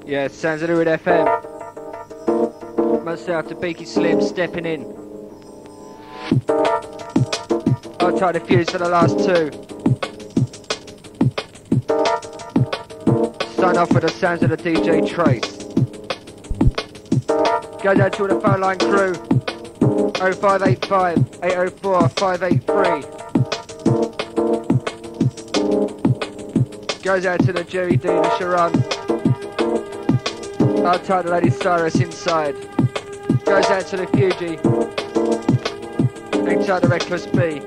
Yeah, sounds of the Red FM. Myself to Beaky Slim stepping in. I'll try the fuse for the last two. Sign off with the sounds of the DJ Trace. Goes out to all the phone line crew. 0585 804 583. Goes out to the Jerry D, the Sharon. I'll tie the Lady Siras inside. Goes out to the Fuji. Inside the Reckless B.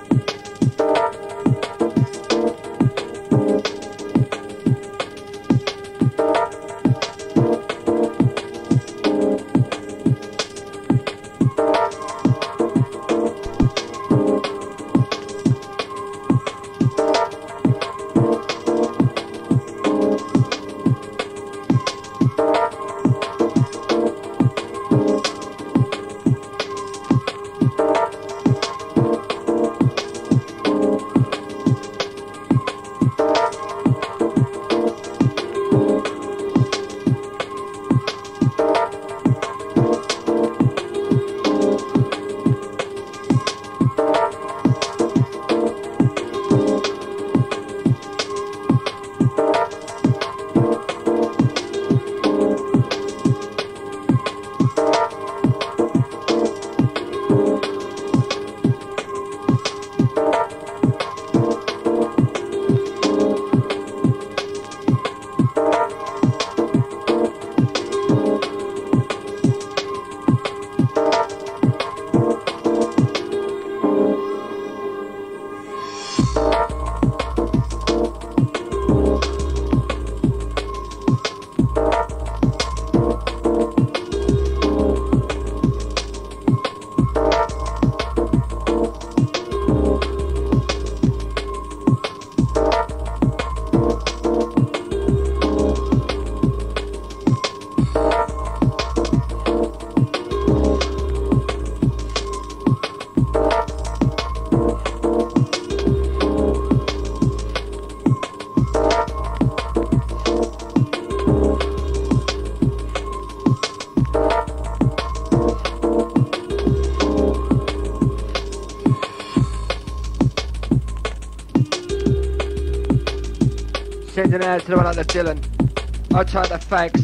Sending out to the one like the Dylan. I'll try the Fags.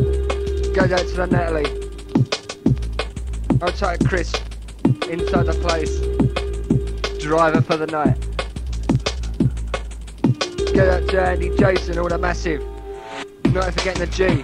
Goes out to the Natalie. I'll try Chris. Inside the place. Driver for the night. Goes out to Andy, Jason, all the massive. Not forgetting the G.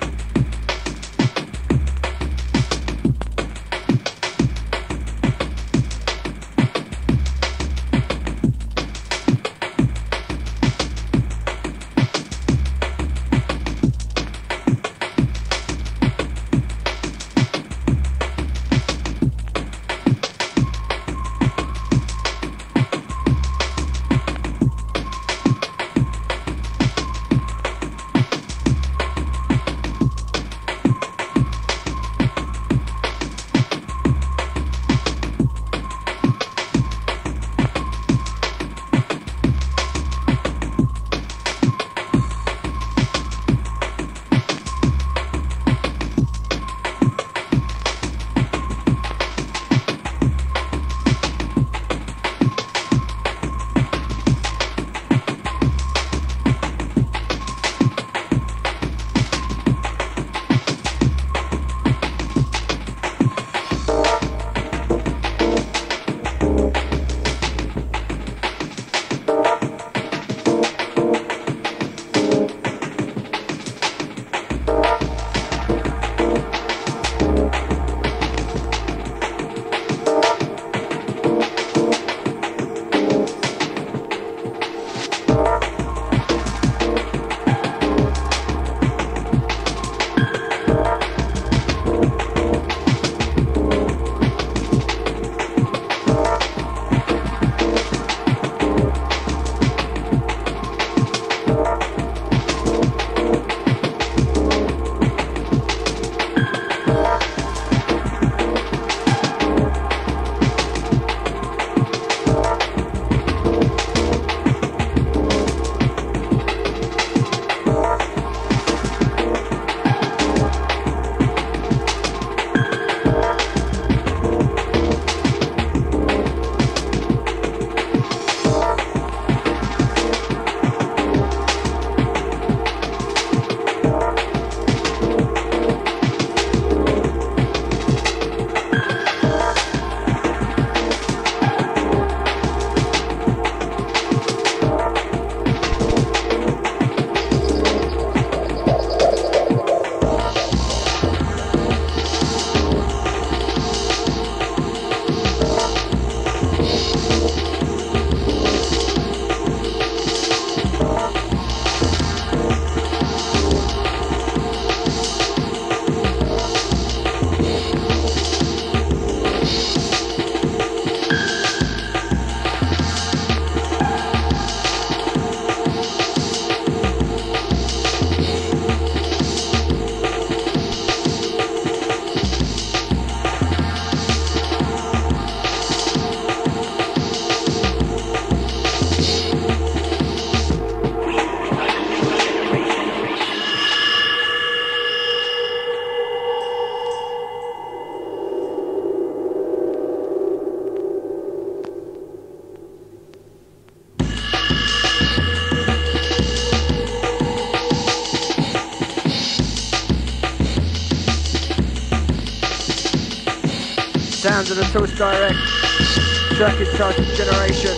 Sounds of the Source Direct, track entitled Generation,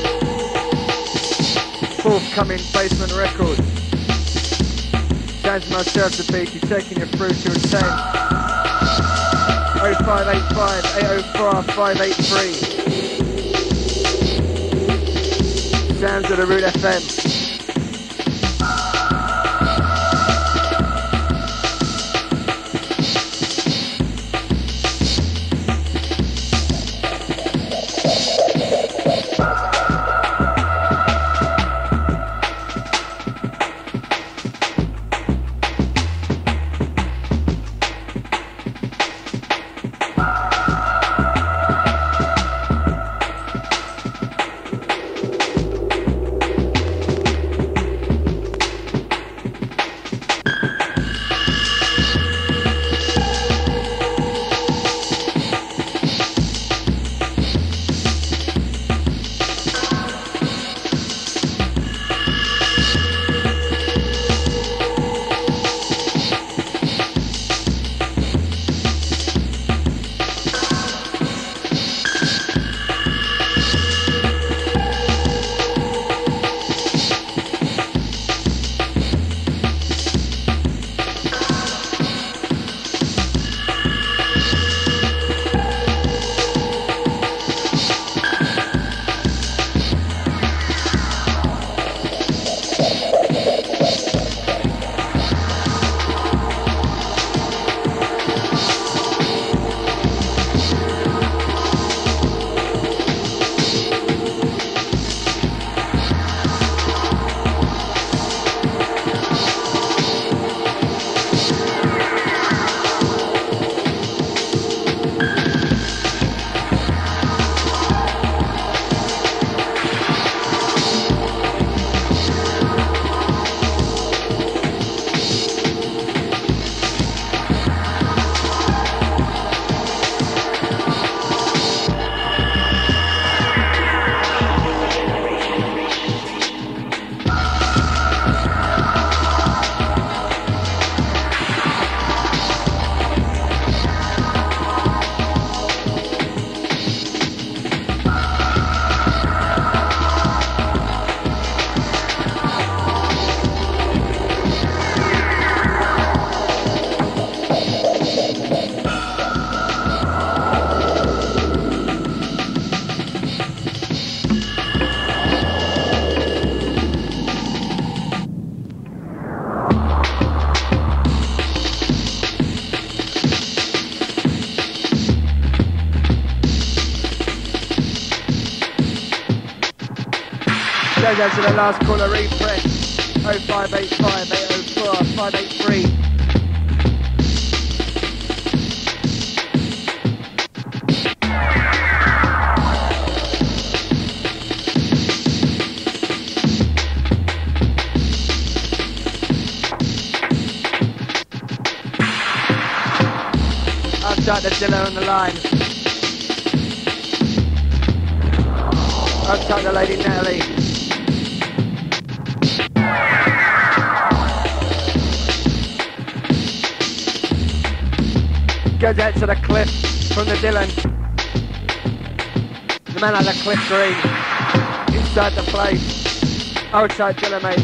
forthcoming Basement record. Sounds of myself the beat, taking you through till 10. 0585 804 583. Sounds of the Root FM. Goes out to the last caller repress. 0585 804 583. Outside the dealer on the line. Outside the Lady Natalie. Goes out to the cliff from the Dylan. The man at the cliff green. Inside the place. Outside Dylan, mate.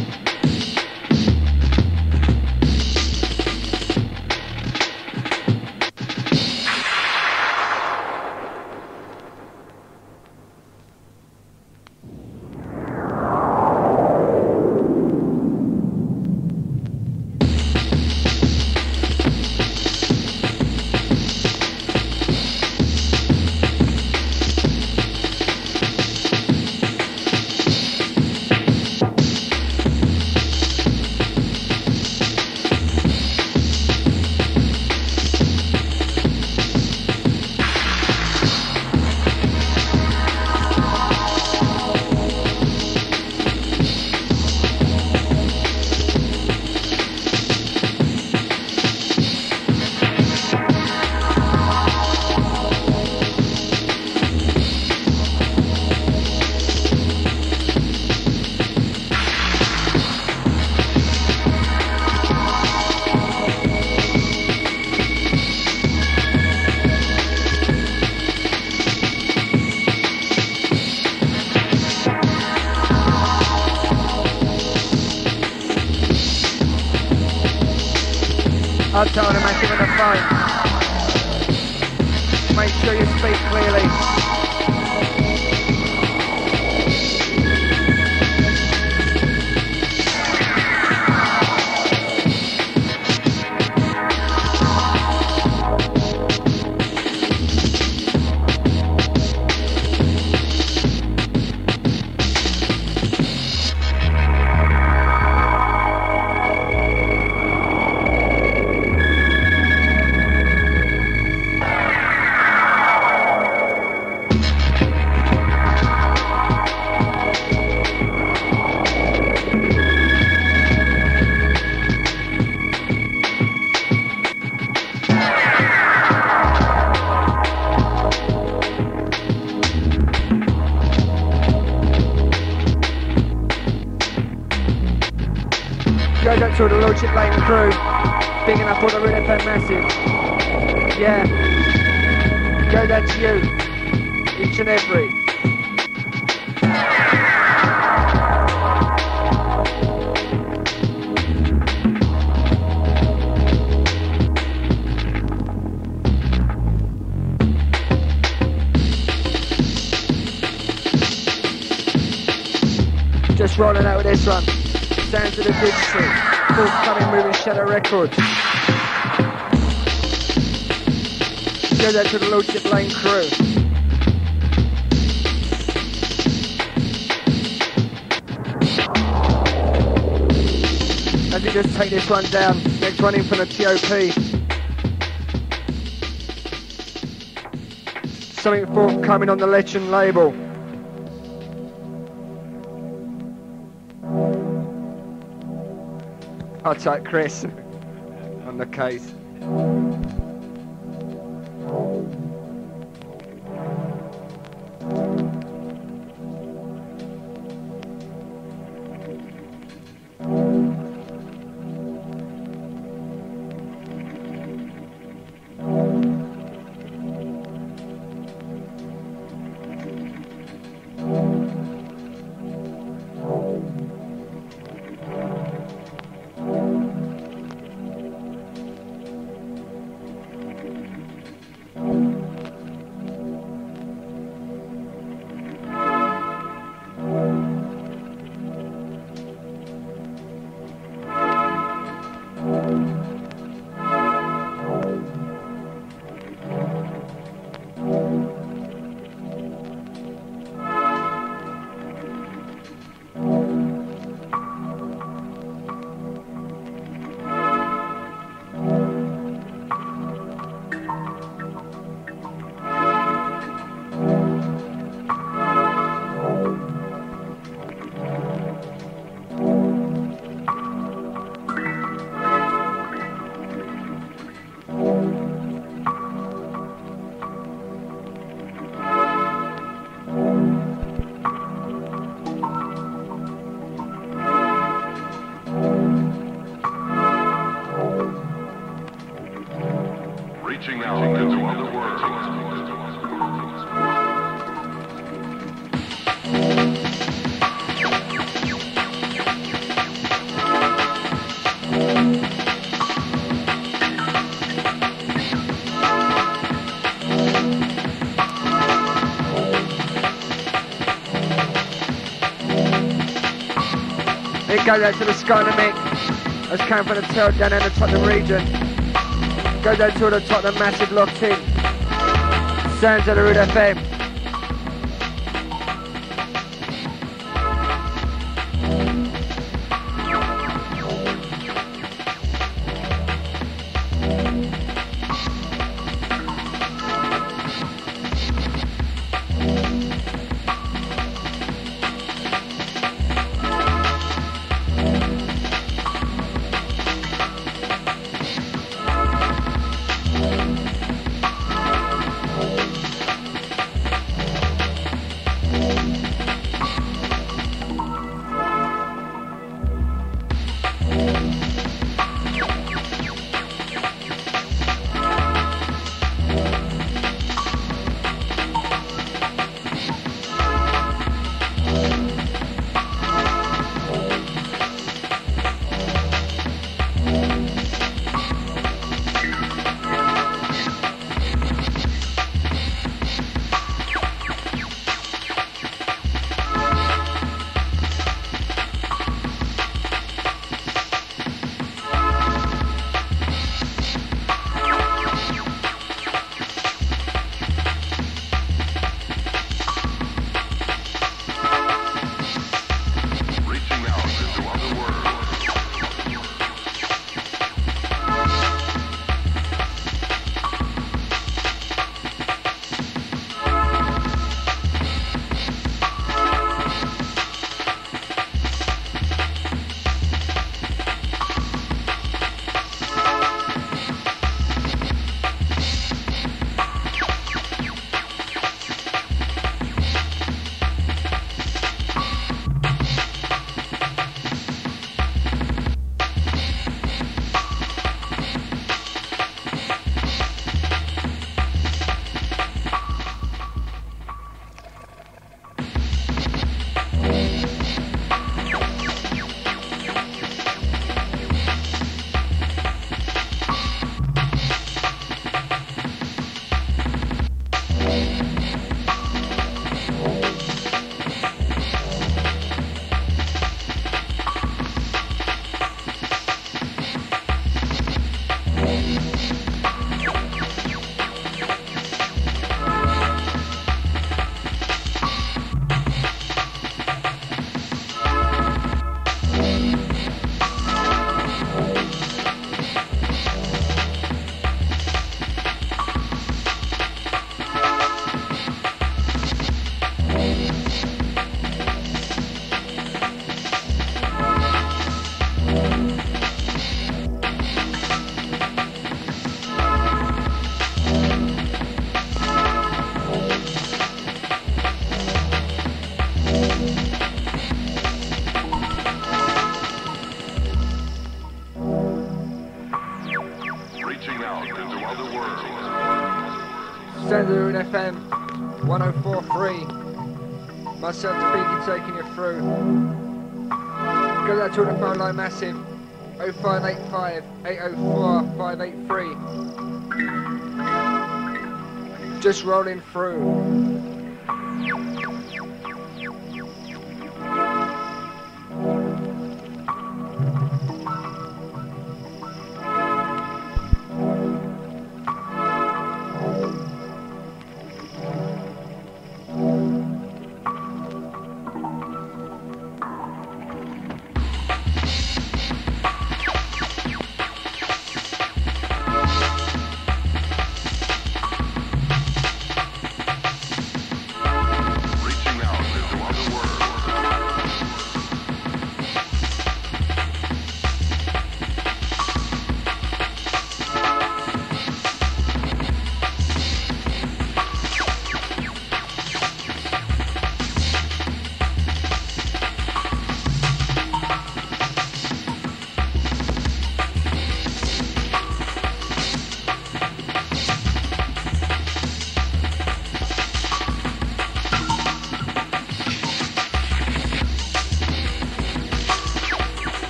Outside on a massive on the phone. Make sure you speak clearly. To the Lordship Lane crew, bigging up all the Red FM massive. Yeah, go down to you, each and every. Just rolling out with this one, sounds of the digital. Forthcoming Moving Shadow Records. Go there to the Lordship Lane crew. As we just take this one down, next one in from the TOP. Something forthcoming on the Legend label. I'll take Chris on the case. Goes out to the Skynamic, that's coming from the tail down in the Tottenham region. Goes out to the Tottenham massive locked in. Sounds of the Root FM. Standard FM 104.3. Myself, Tubby, taking you through. Goes out to all the phone line massive 0585 804 583. Just rolling through. Reaching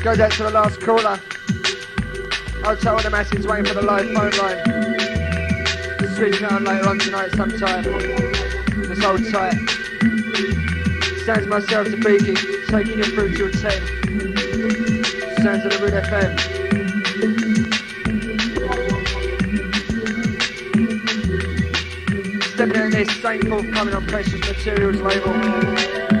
Goes out to the last caller. I'll tell all the masses waiting for the live phone line. Switching on later on tonight sometime. Just hold tight. Sounds myself to Beaky, taking you through till 10. Sounds of the Red FM. Stepping in this, Saint forthcoming on Precious Materials label.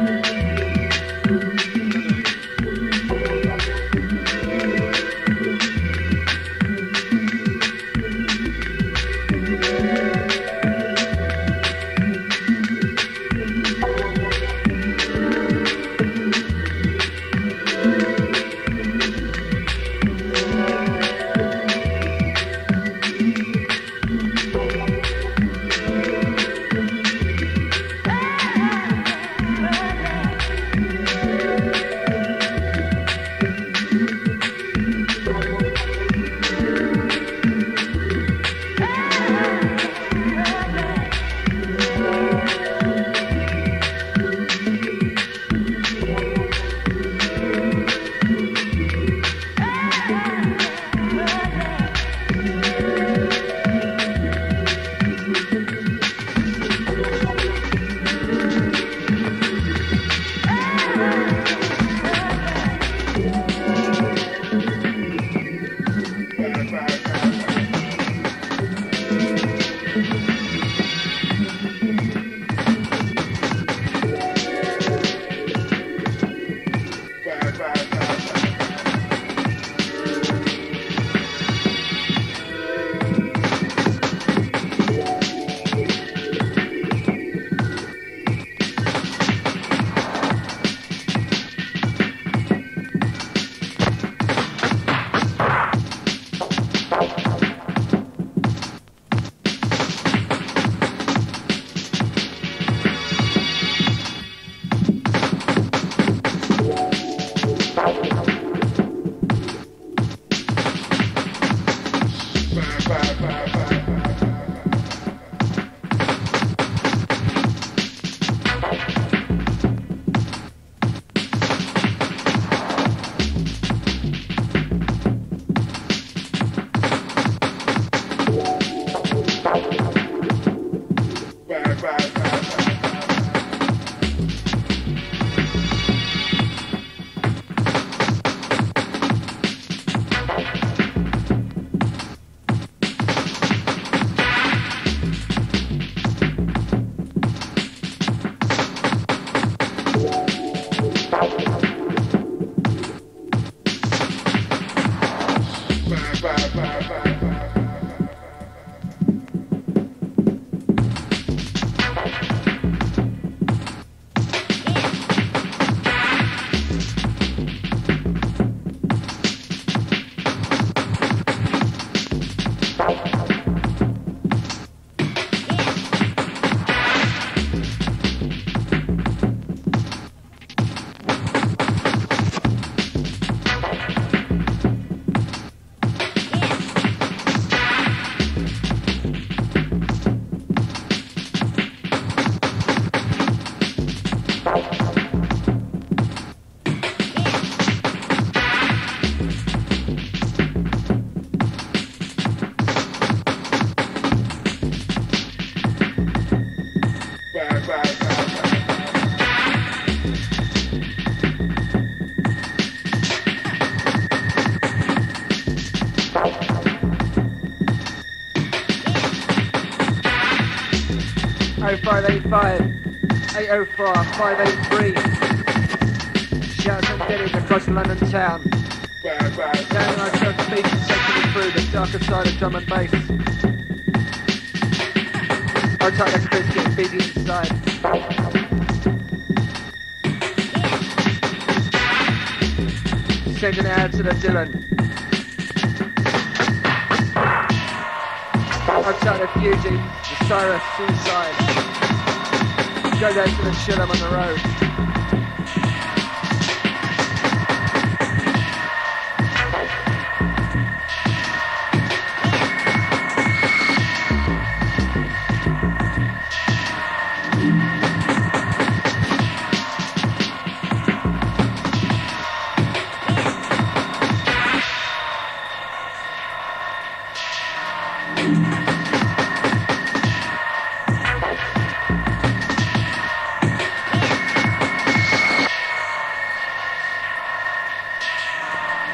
Oh 0585 804 583. Shouts and deadies across London town. Down myself speaking, taking you through the darker side of drum and bass. I'll take the Christian busy inside. Sending it out to the Dylan. I'll take the Fuji, the Cyrus inside. Go down to the Chillem on the road.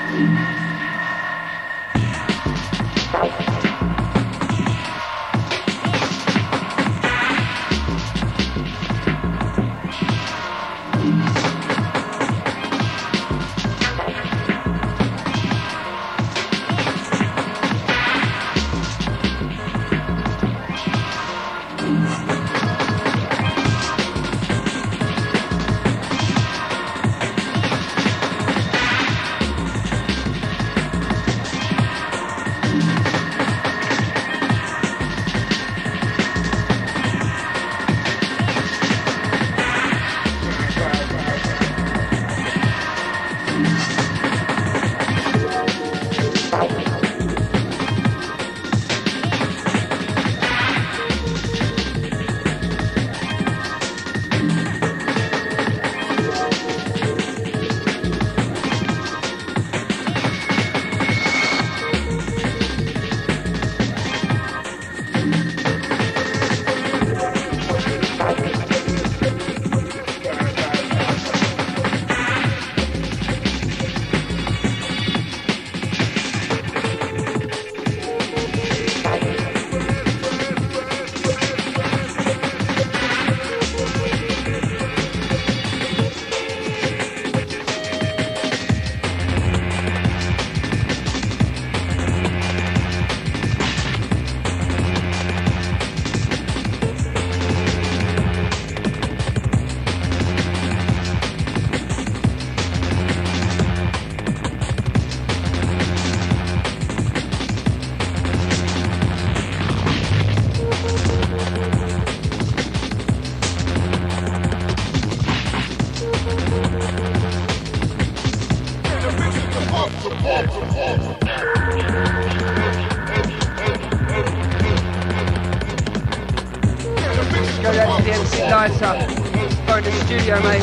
Phone the studio, mate.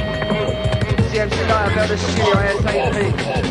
CMC lighter, build the studio ASAP.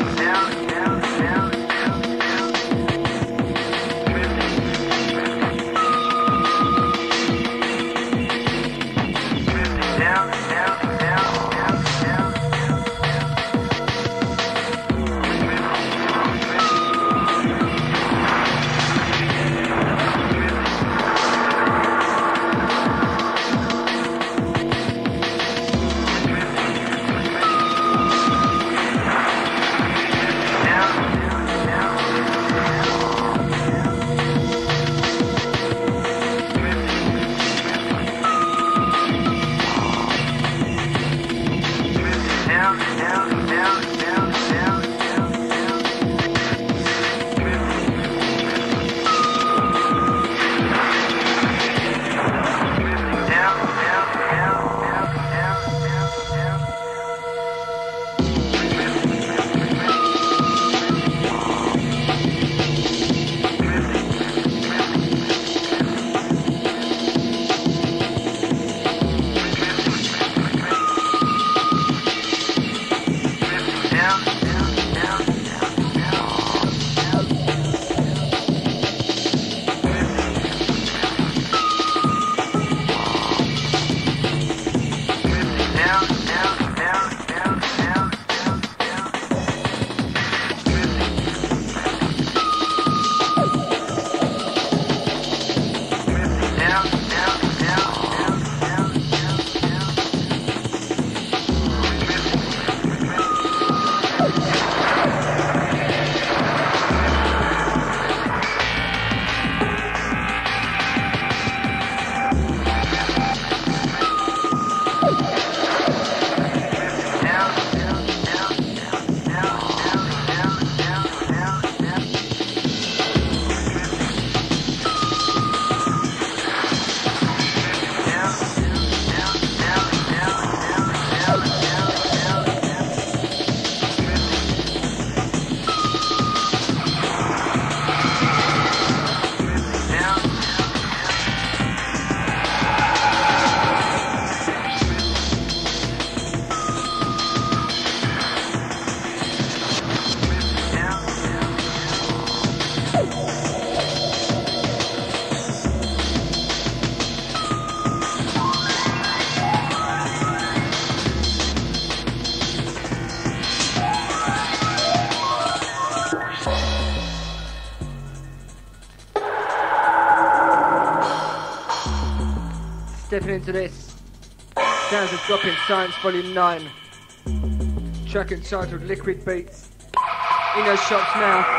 Stepping into this, sounds of Droppin Science Volume 9, track entitled Liquid Beats, in those shops now.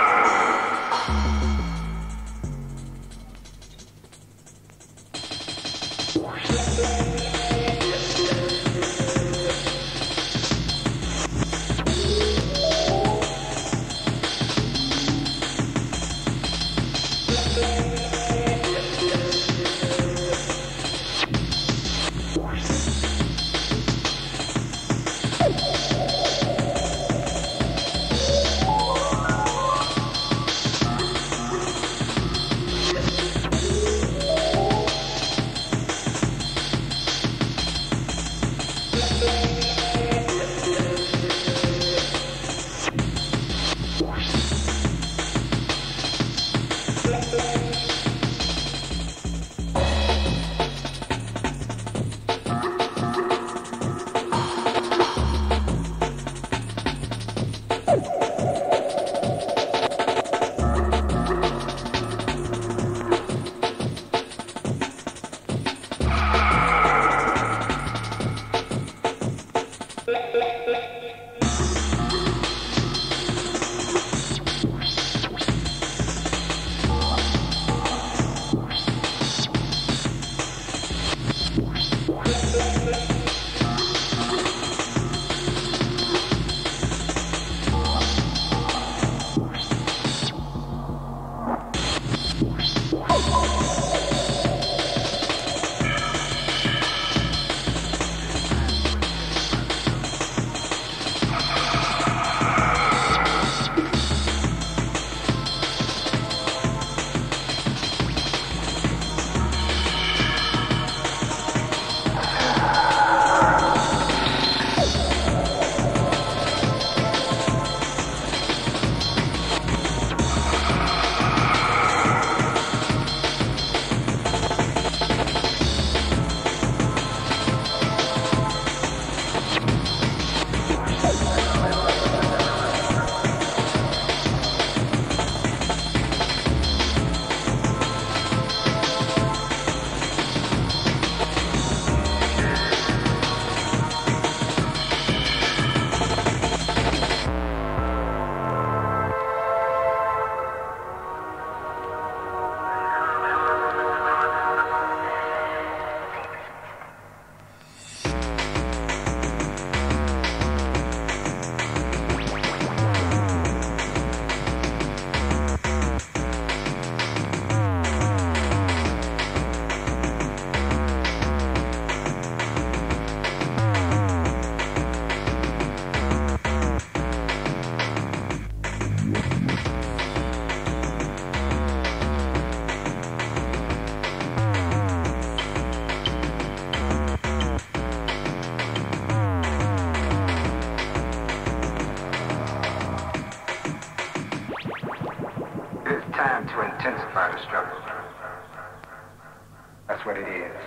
time to intensify the struggle. That's what it is.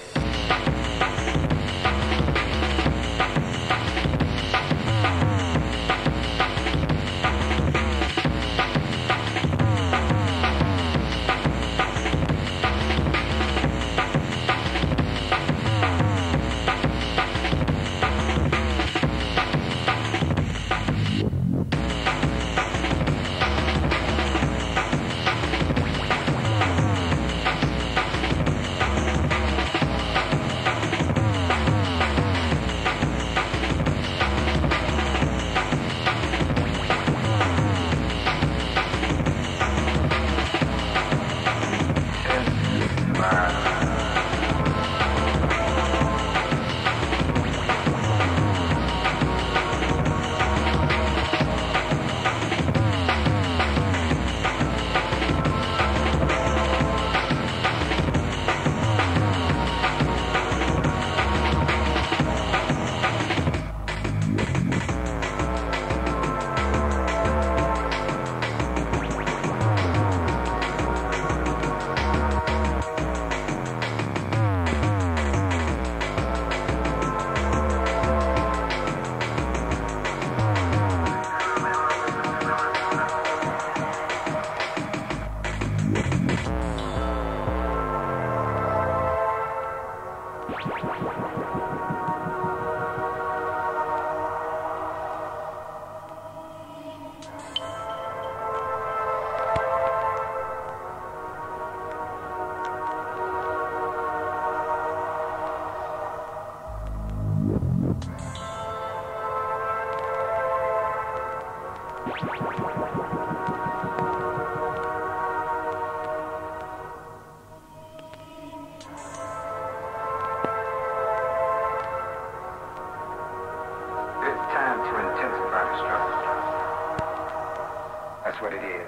That's what it is.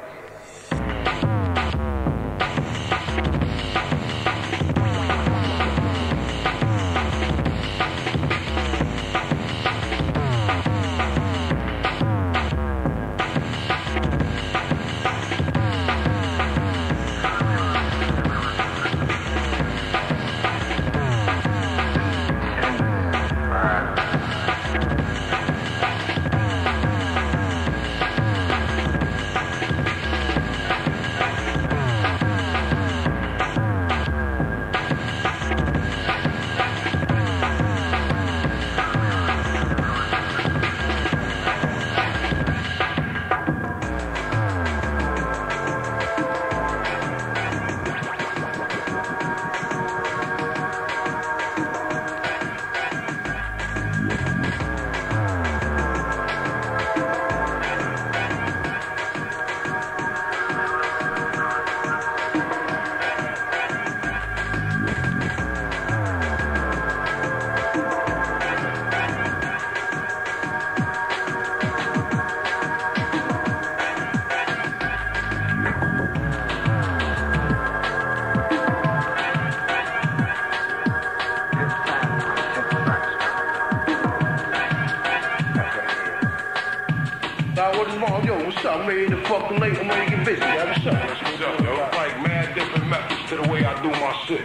What's up, man? The fucking late, I'm gonna get busy. Yeah, what's up? What's up, yo? Like mad different methods to the way I do my shit.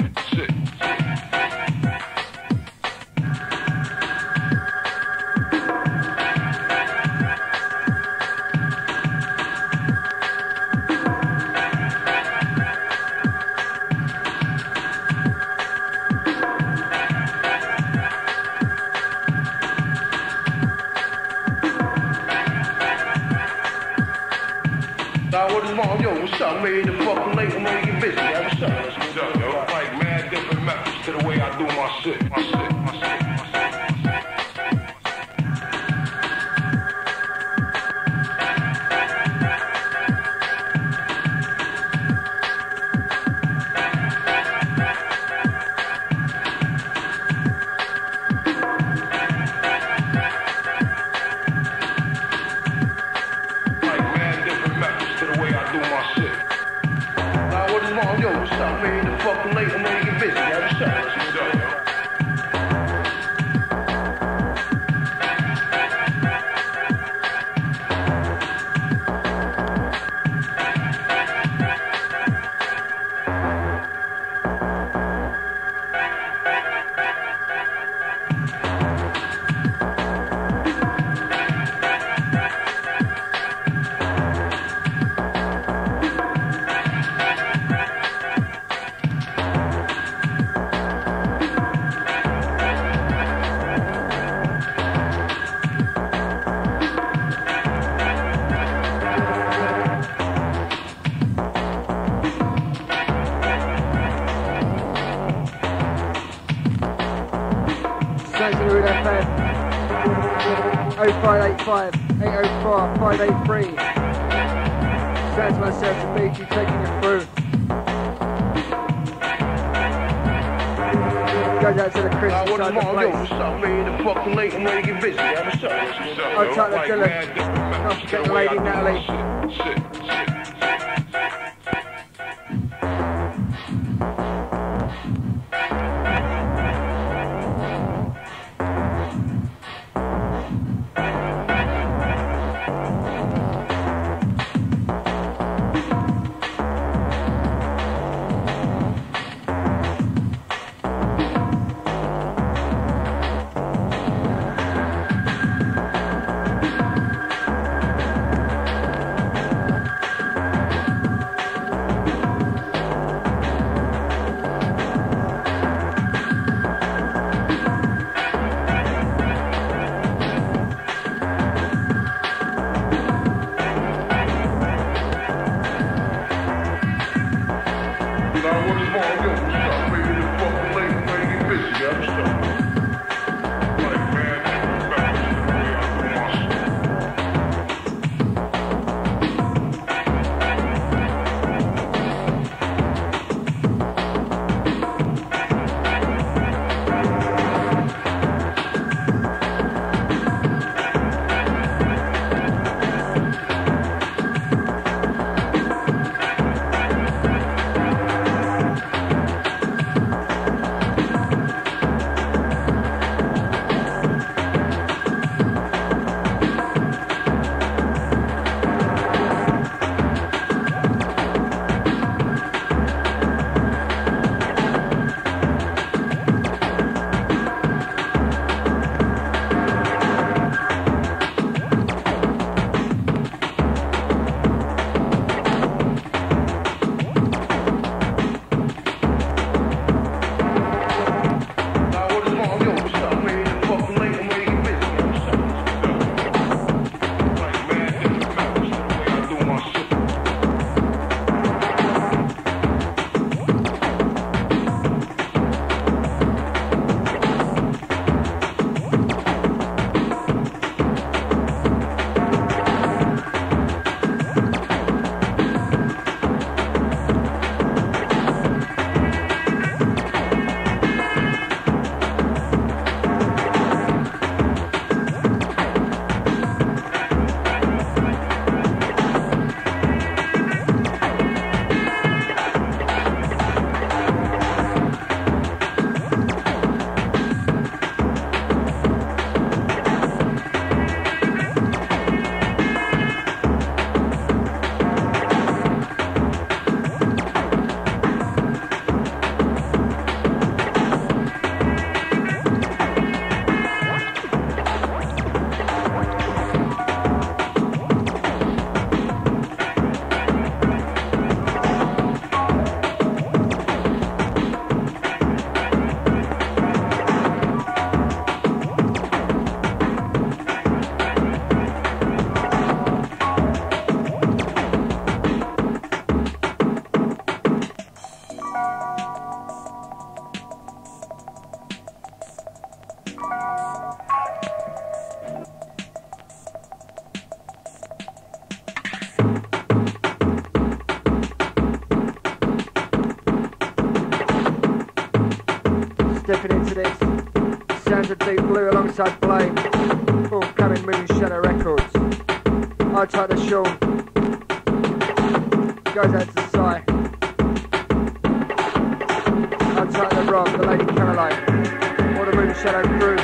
Yo, what's up, man? The fucking late, I'm gonna get busy. Yeah, what's up? What's up, yo? Like mad different methods to the way I do my shit. 585 804 583. Sounds myself to beat you, taking you through. Goes out to the Chris inside the place. What's up, man? The fucking late, I'm ready to get busy. What's up? I'll take the Chillem. Not forget the Lady Natalie. Shit. Stepping into this, sounds of Deep Blue alongside Blame, forthcoming Moving Shadow Records. I type the Sean, goes out to the Sai. I type the Rob, the Lady Caroline, all the Moving Shadow crew.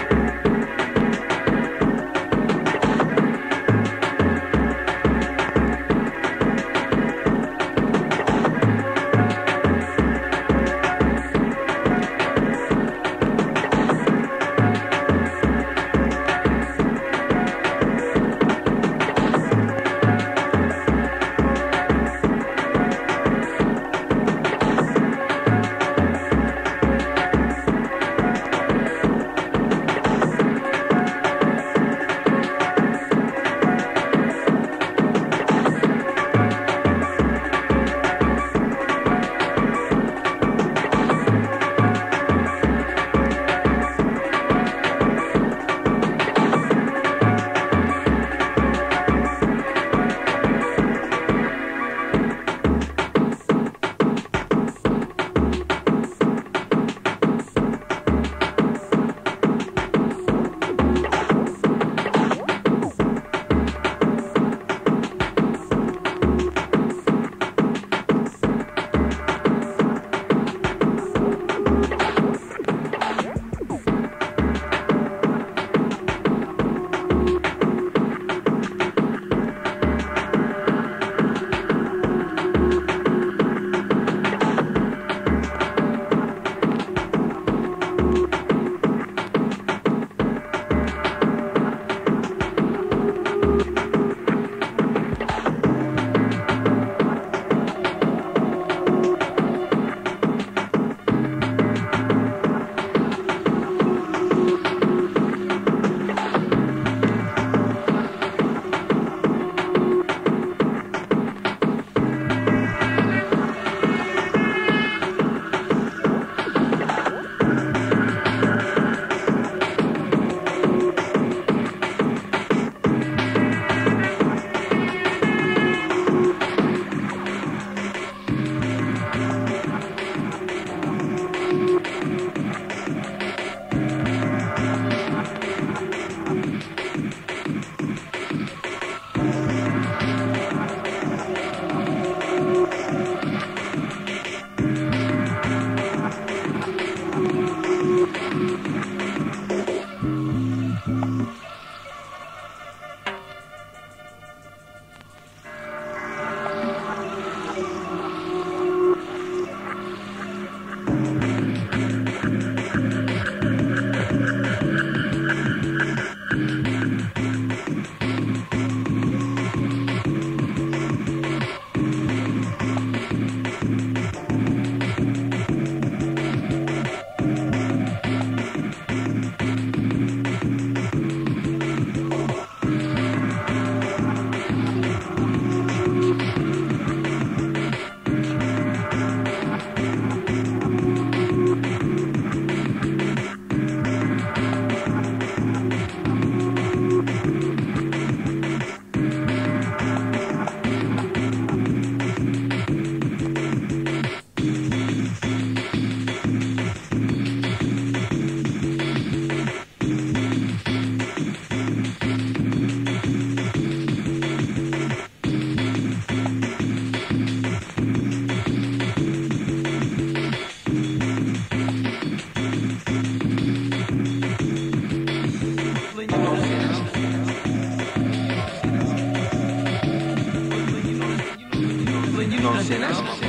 know what I'm saying? That's what I'm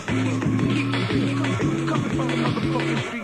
saying.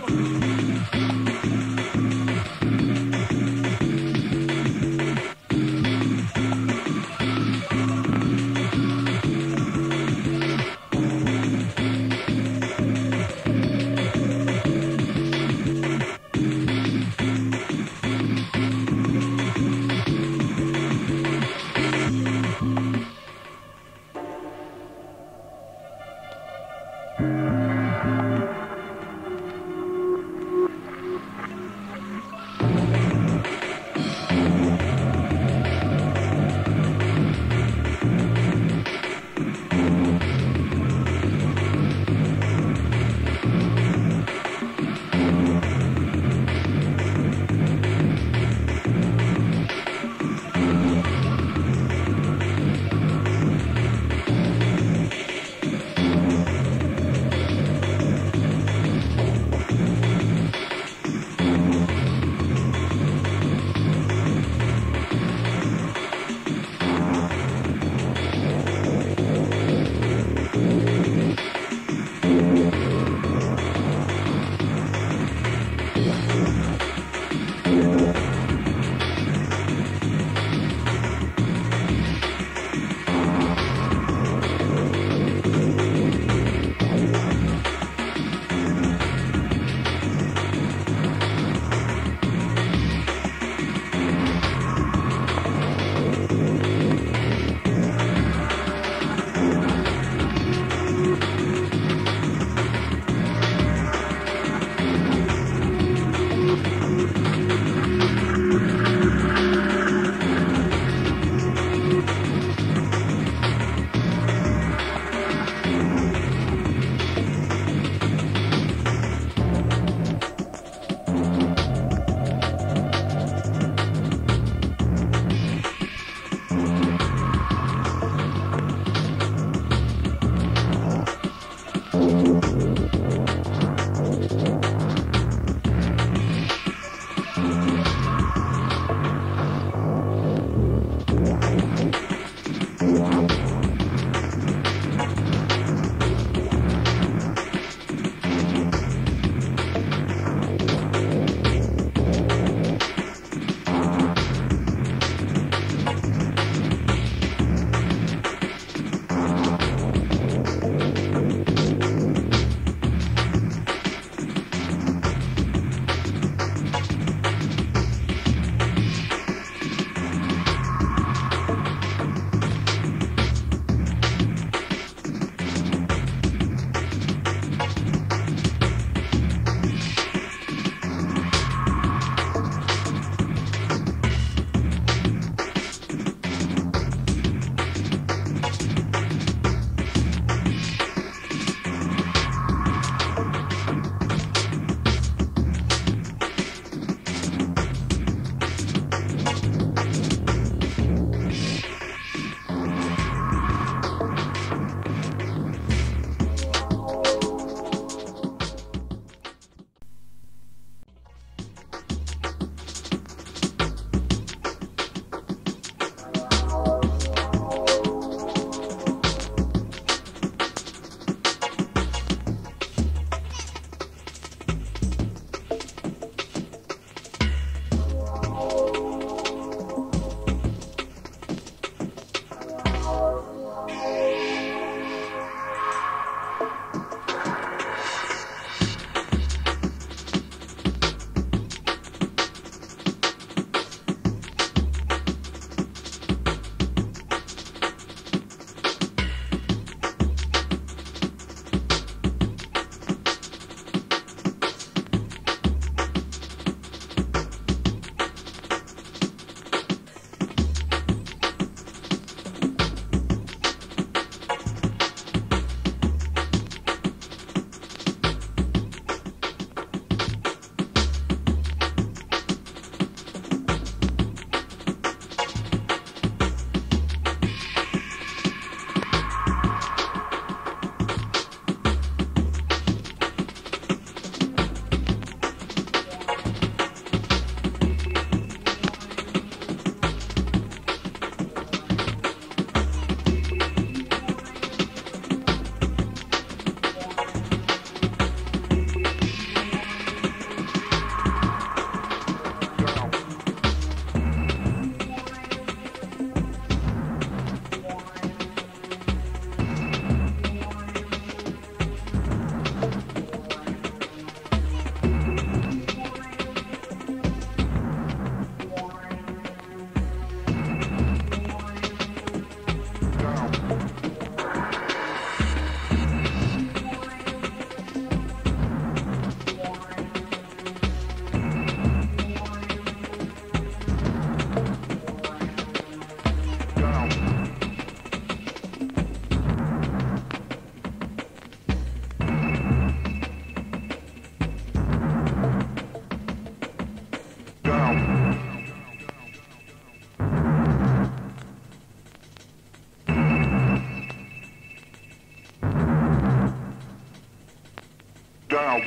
Down.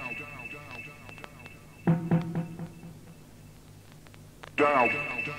Down.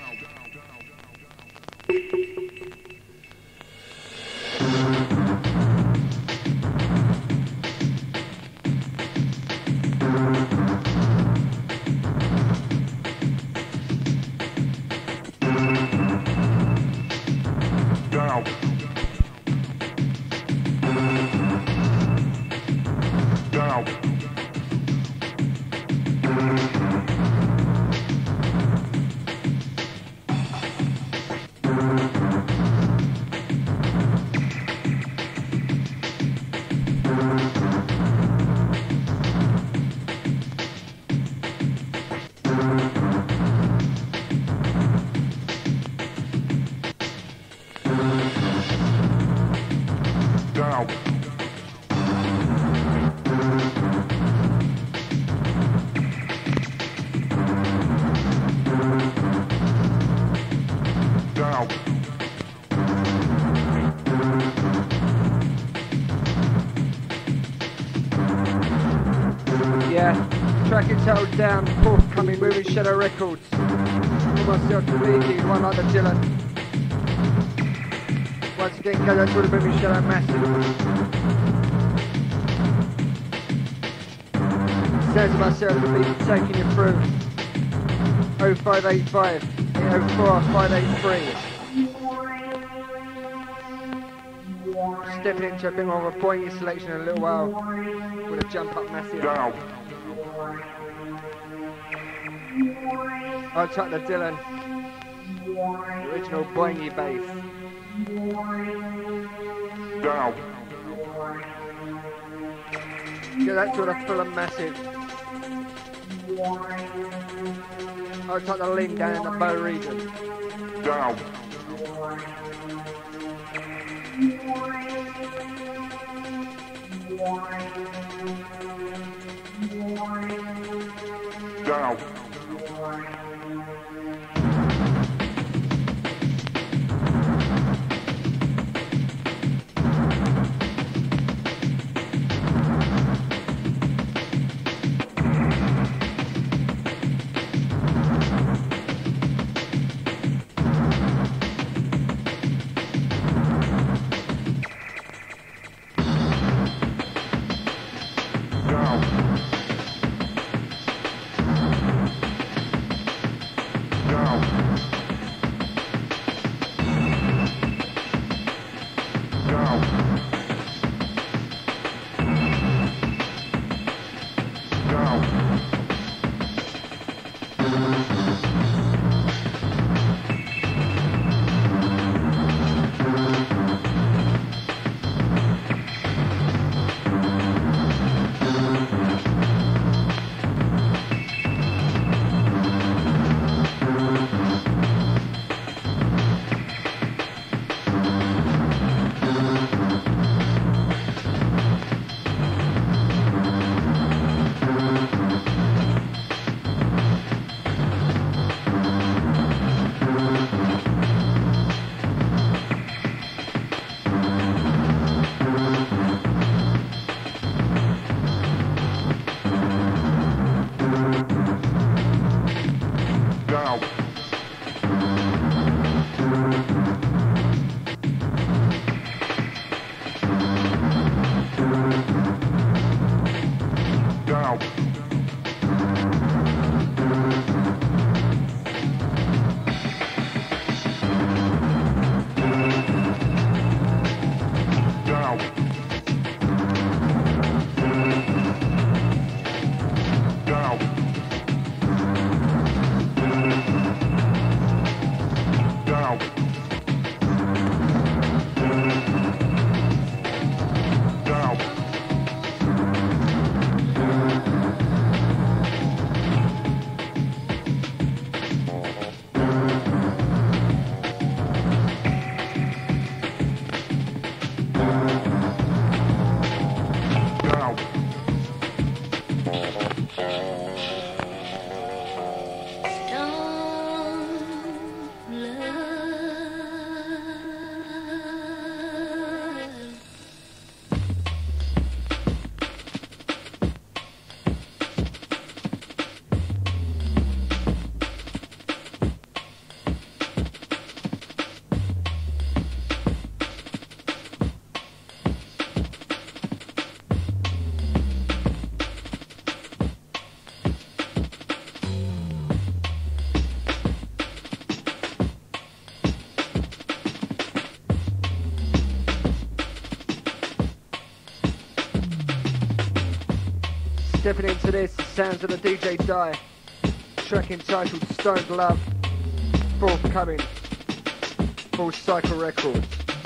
Track entitled Down, forthcoming Moving Shadow Records. For myself to Biggie, one like the Chillem. Once again, go out to the Moving Shadow Massive. Sounds of myself to Biggie taking you through 0585 804 583. Stepping into a bit more of a poignant selection in a little while with a jump up massive. Down. I'll chuck the Dylan, the original boingy bass. Down. Get that to the full and massive. I'll chuck the lean down in the bow region. Down. Down. Stepping into this, the sounds of the DJ Die. Track entitled Stoned Love. Forthcoming. Full Cycle Records.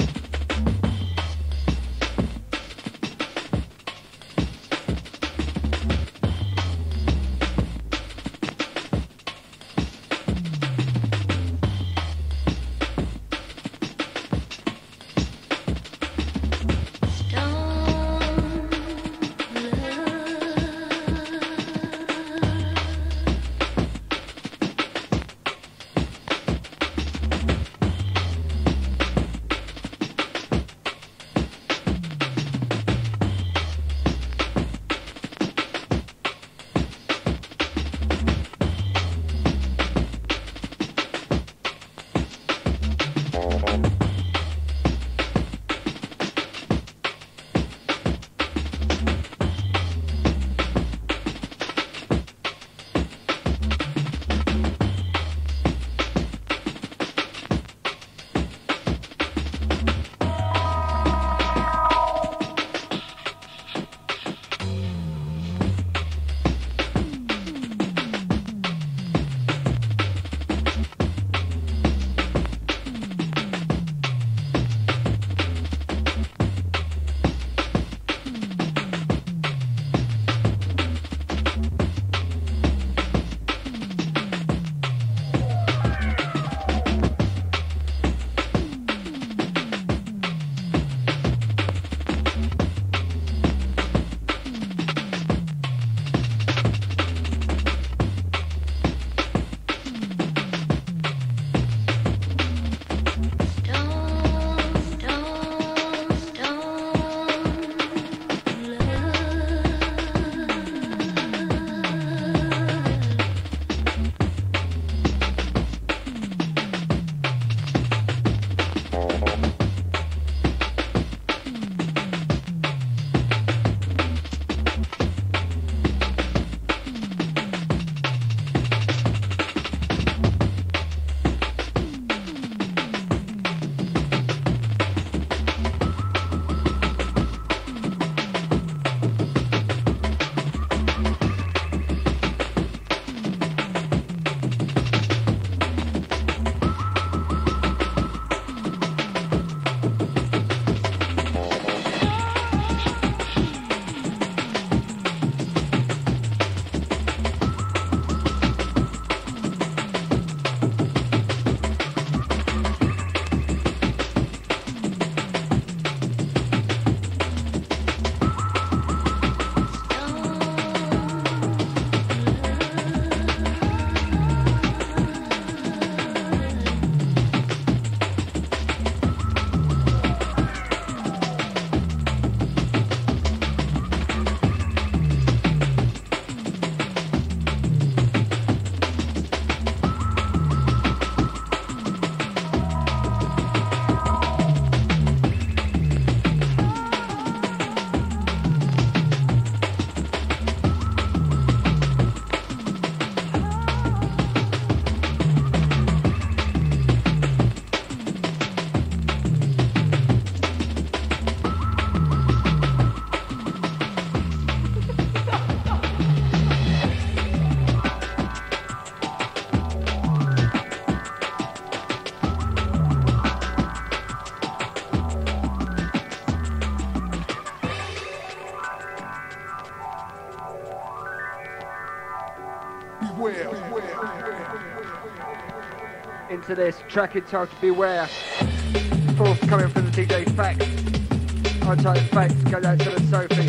Into this track entitled Beware. Forthcoming from the DJ Facts. Untitled Facts goes out to the Sophie.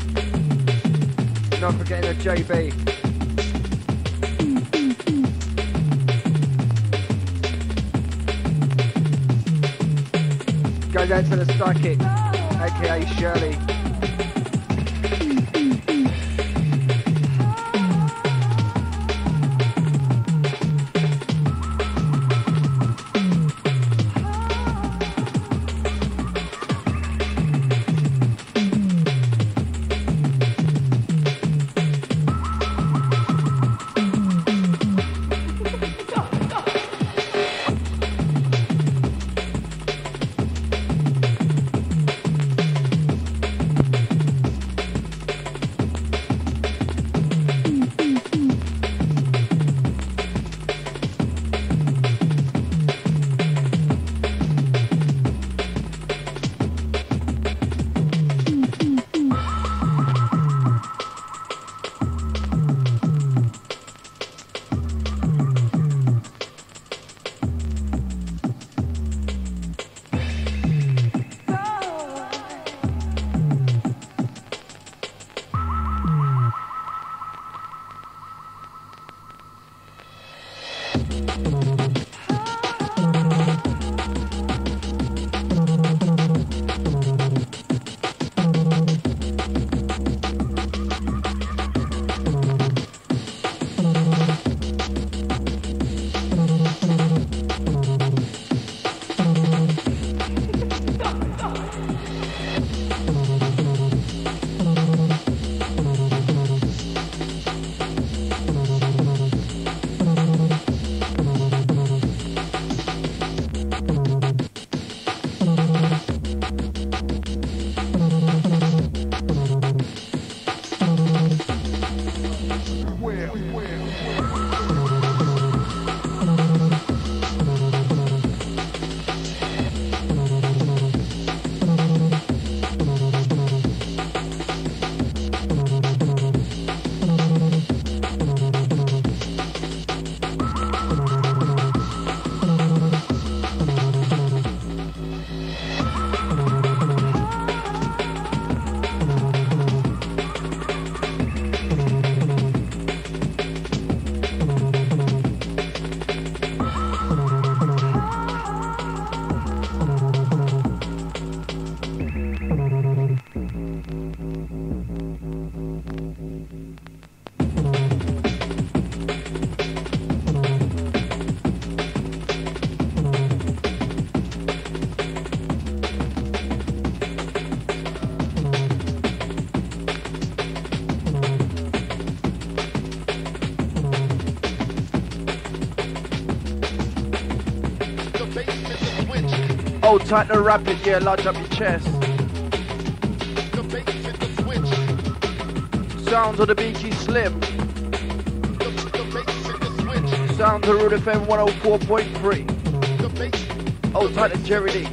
Not forgetting the JB. Goes out to the Psychic, aka Shirley. Hold tight the rapid, yeah, large up your chest. Sounds of the beachy slim. Sounds of Root FM 104.3. Hold tight the Jerry D.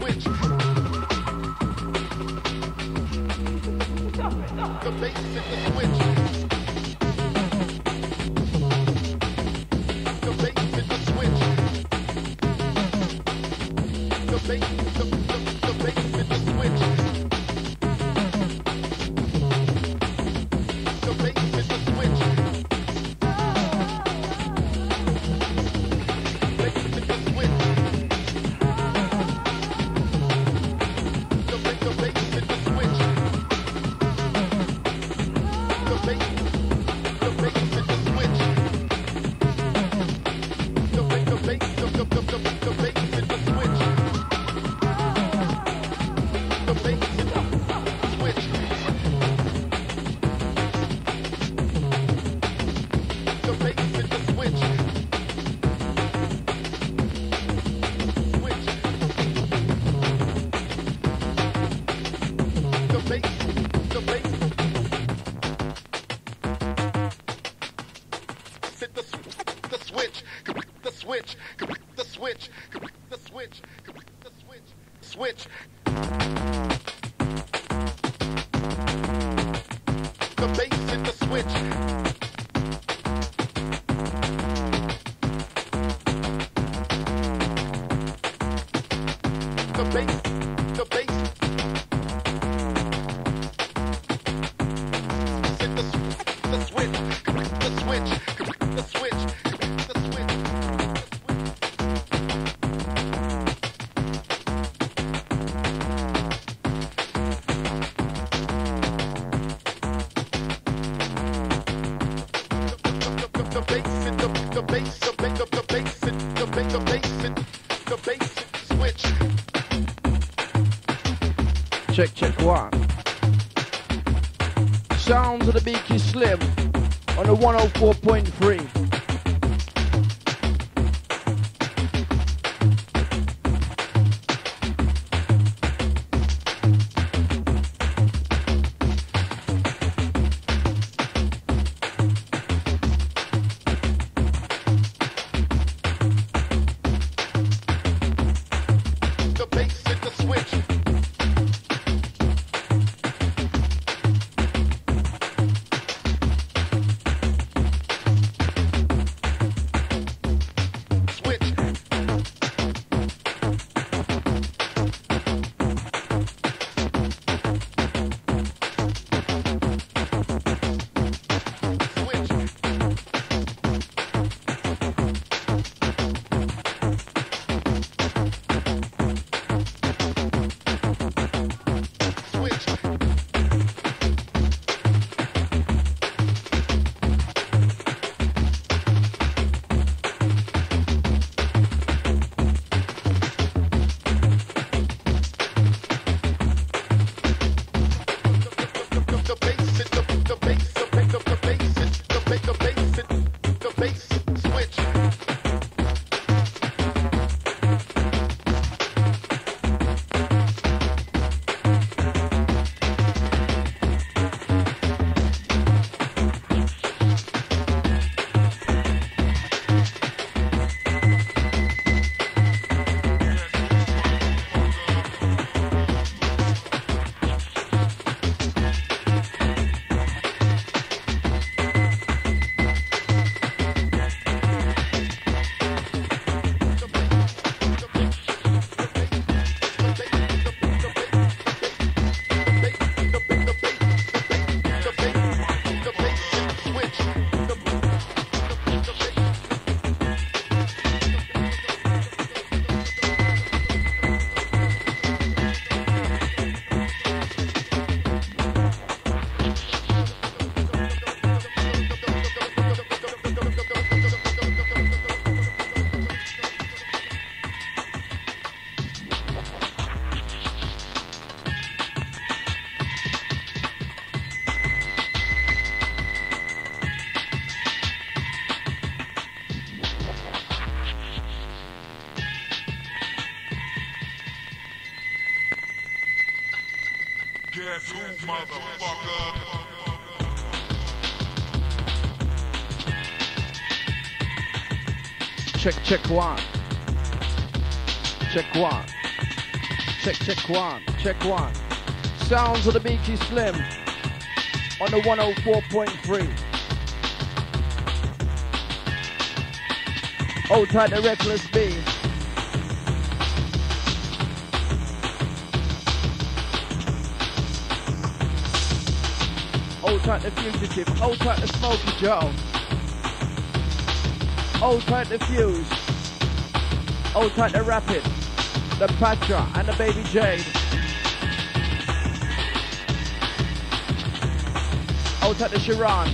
Check one. Sounds of the Beaky Slim on the 104.3. Guess who, motherfucker? Check one. Check one. Check one. Check one. Sounds of the Beaky Slim on the 104.3. Old tight the Reckless B. Old tight the Fugitive. Old tight the Smokey Joe. Old tight the Fuse. Old tight the Rapid. The Patra and the Baby Jade. Old tight the Sharon.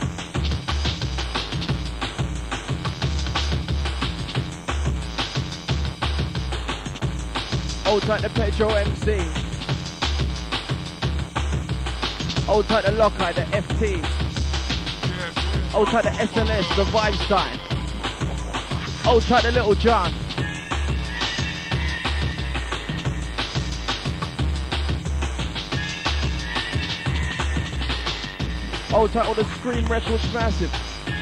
Old tight the Petro MC. Old tight the Lockeye, the FT. Old tight the SLS, the Vibestein. Old tight the Little Jon. Old tight all the Scream Records Massive.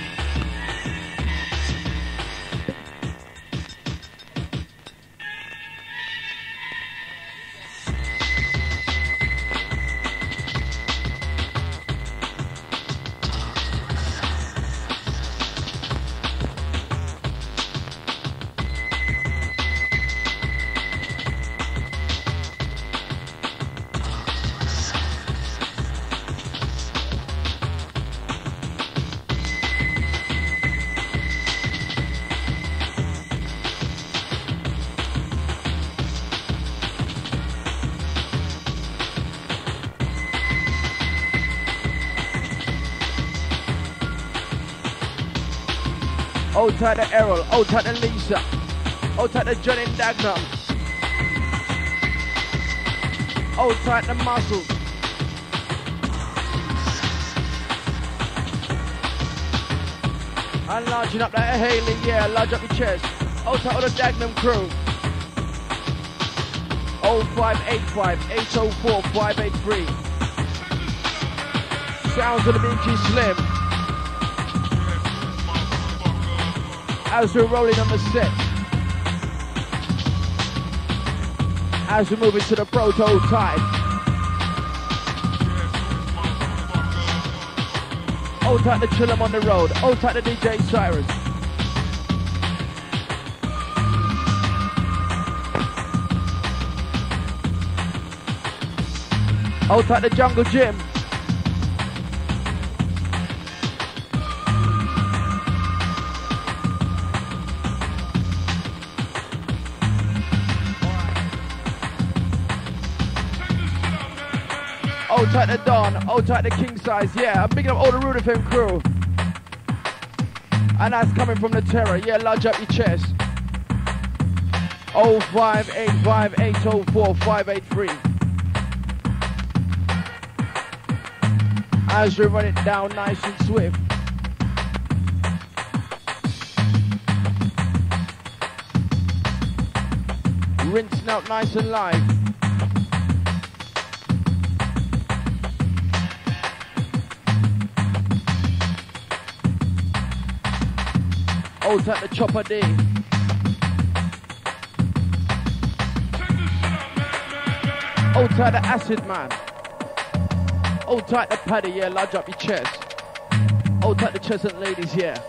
Old tight the Errol, old tight the Lisa, old tight the Johnny Dagnum, old tight the Muscles, and larging up like a Haley, yeah, large up your chest, old tight all the Dagnum crew, 0585 804 583, sounds of the Beachy Slim. As we're rolling on the set, as we're moving to the prototype. Old tight the Chillem on the road, old tight the DJ Cyrus. Old tight the Jungle Gym. Old tight the Don, old tight the King Size, yeah, I'm picking up all the Root FM crew. And that's coming from the Terror, yeah, large up your chest. 0585 804 583. As we run it down nice and swift. Rinsing out nice and live. Old tight the Choppa D. Old tight the Acid Man. Old tight the Paddy, yeah, large up your chest. Old tight the Chestnut Ladies, yeah.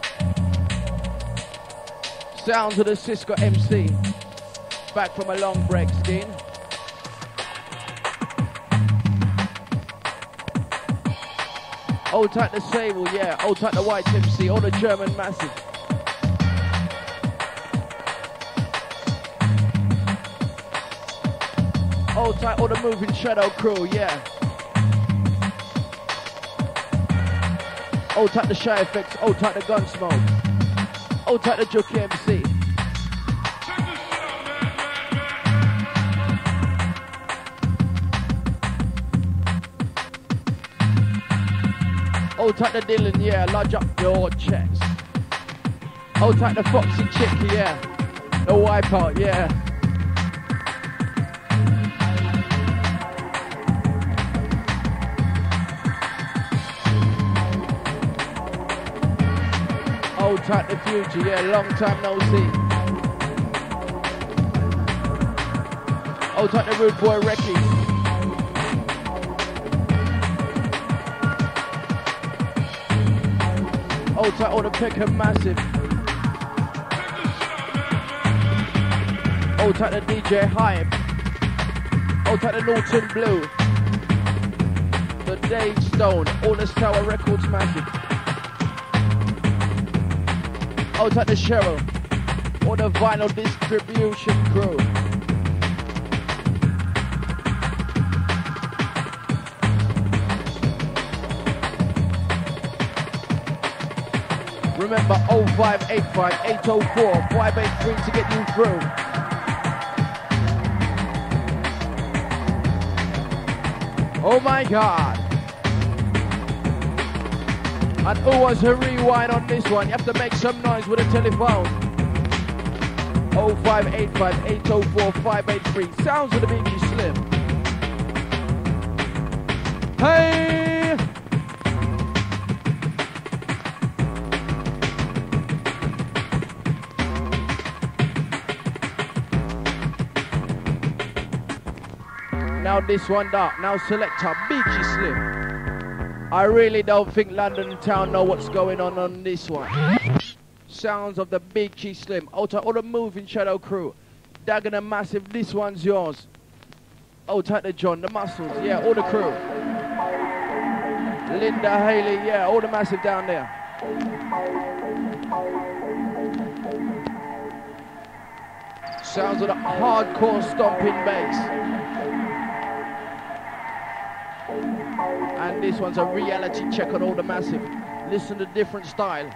Sounds of the Cisco MC. Back from a long break, Skin. Old tight the Sable, yeah. Old tight the White MC, all the German Massive. Old tight all the Moving Shadow crew, yeah. Old tight the Shy Effects, old tight the Gunsmoke. Old tight the Jokey MC. Old tight the Dylan, yeah, large up your chest. Old tight the Foxy Chick, yeah. The Wipeout, yeah. tight the future, yeah, long time no see. Old tight the rude boy Recky. Old tight all the Peckham Massive. Old tight the DJ Hype. Old tight the Norton Blue. The Dave Stone, all this Tower Records Massive. Old tight the Cheryl. All the vinyl distribution crew. Remember 0585 804 583 to get you through. Oh my God. And who was a rewind on this one? You have to make some noise with a telephone. 0585 804 583. Sounds of the Biggie Slim. Hey! Now this one down. Now selector Biggie Slim. I really don't think London town know what's going on this one. Sounds of the Biggie Slim. Out of all the moving shadow crew. Dagging a massive. This one's yours. Out at the John, the muscles. Yeah, all the crew. Linda Haley. Yeah, all the massive down there. Sounds of the hardcore stomping bass. And this one's a reality check on all the massive. Listen to different style.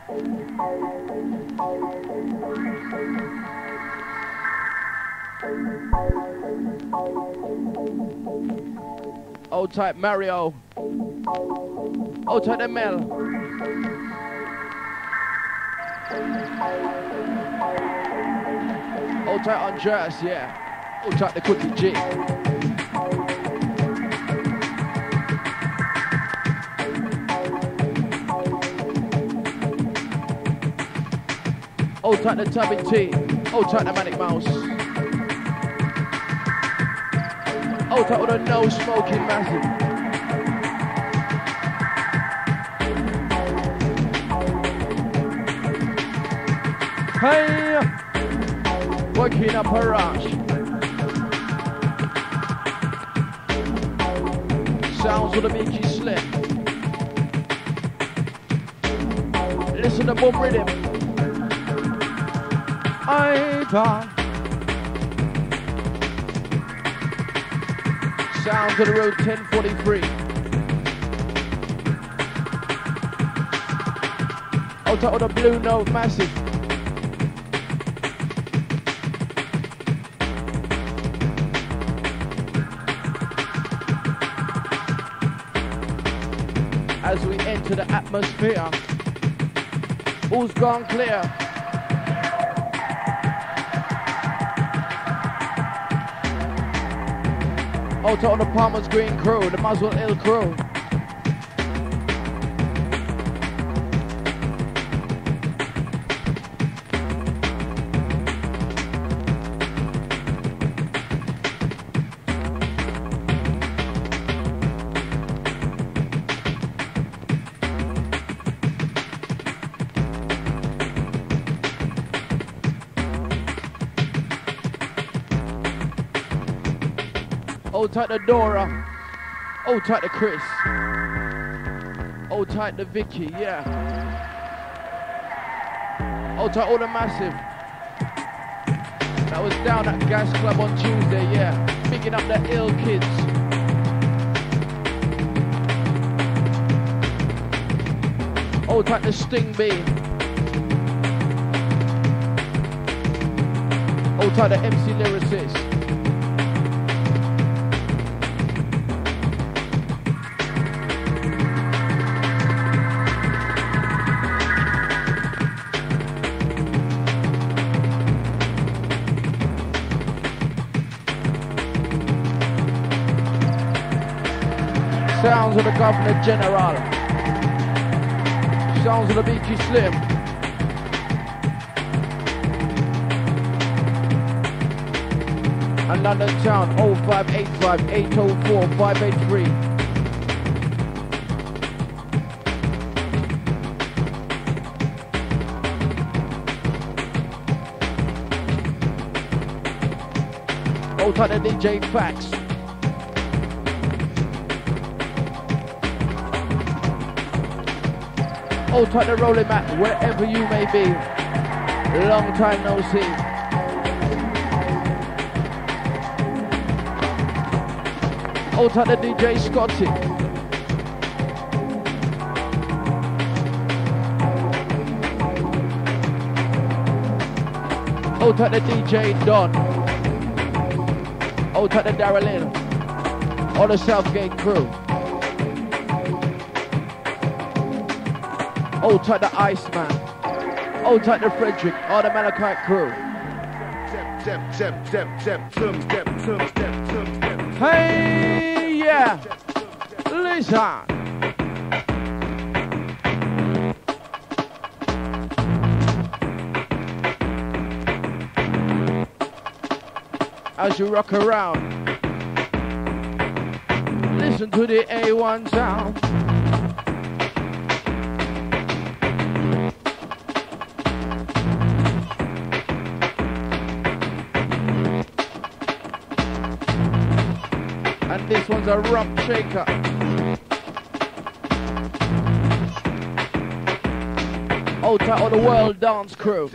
Old type Mario. Old type ML. Old type Andreas, yeah. Old type the Cookie G. Old tight the Tubby T. Old tight the Manic Mouse. Old tight with a no smoking massive. Hey! Working up a rush. Sounds of the Biggie Slim. Listen to boom rhythm. Sound to the road 1043. Out of the blue note massive. As we enter the atmosphere, all's gone clear. Out on the Palmer's Green crew, the Muswell Hill crew. Hold tight the Dora. Hold tight the Chris. Hold tight the Vicky, yeah. Hold tight all the massive. That was down at Gas Club on Tuesday, yeah. Picking up the ill kids. Hold tight the Sting Bee. Hold tight the MC Lyricist. Sounds of the Governor General. Sounds of the Beachy Slim. And London Town 0585 804 583. Hold tight the DJ Facts. Hold tight the Rollin Mat wherever you may be. Long time no see. Hold tight the DJ Scotty. Hold tight the DJ Don. Hold tight the Darylin. All the Southgate crew. Hold tight the Iceman. Hold tight the Frederick. All the Malachite crew. Hey, yeah. Listen. As you rock around, listen to the A1 sound. And this one's a rump shaker. Hold tight all the world dance crew.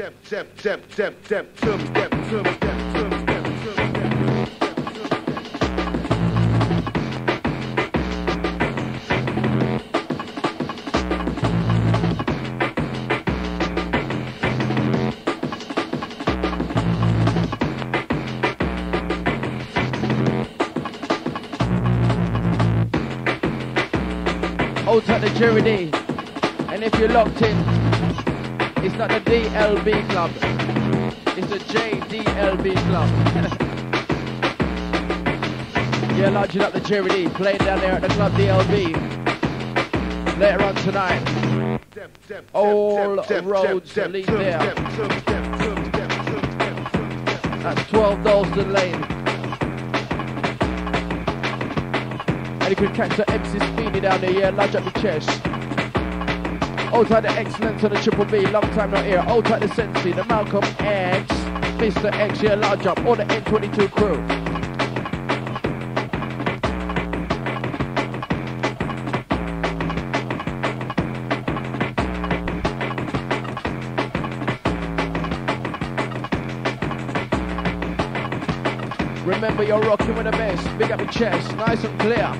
Hold tight the Jerry D. And if you're locked in, it's not the DLB club, it's the JDLB club. Yeah, lodging up the Jerry D, playing down there at the club DLB. Later on tonight, all roads lead there. That's 12 Dalston Lane. And you can catch the MC Speedy down there, yeah, lodge up the chest. Hold tight the Excellence on the Triple B, long time not here. Hold tight the Sensi, the Malcolm X, Mr. X, yeah, large up, all the N22 crew. Remember you're rocking with the best, big up your chest, nice and clear.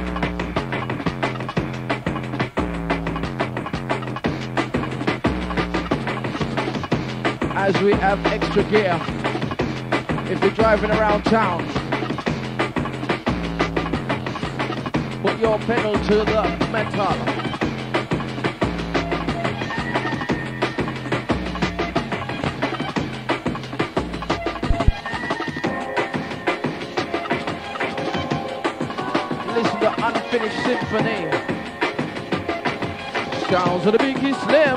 As we have extra gear, if you're driving around town, put your pedal to the metal. Listen to Unfinished Symphony. Sounds of the Biggie Slim.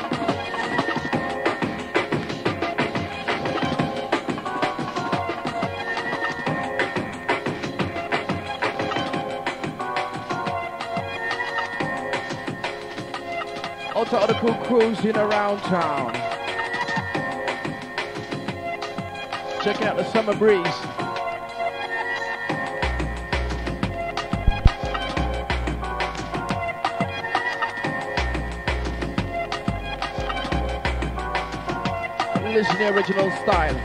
All the cool cruising around town. Checking out the summer breeze. Listen to the original style.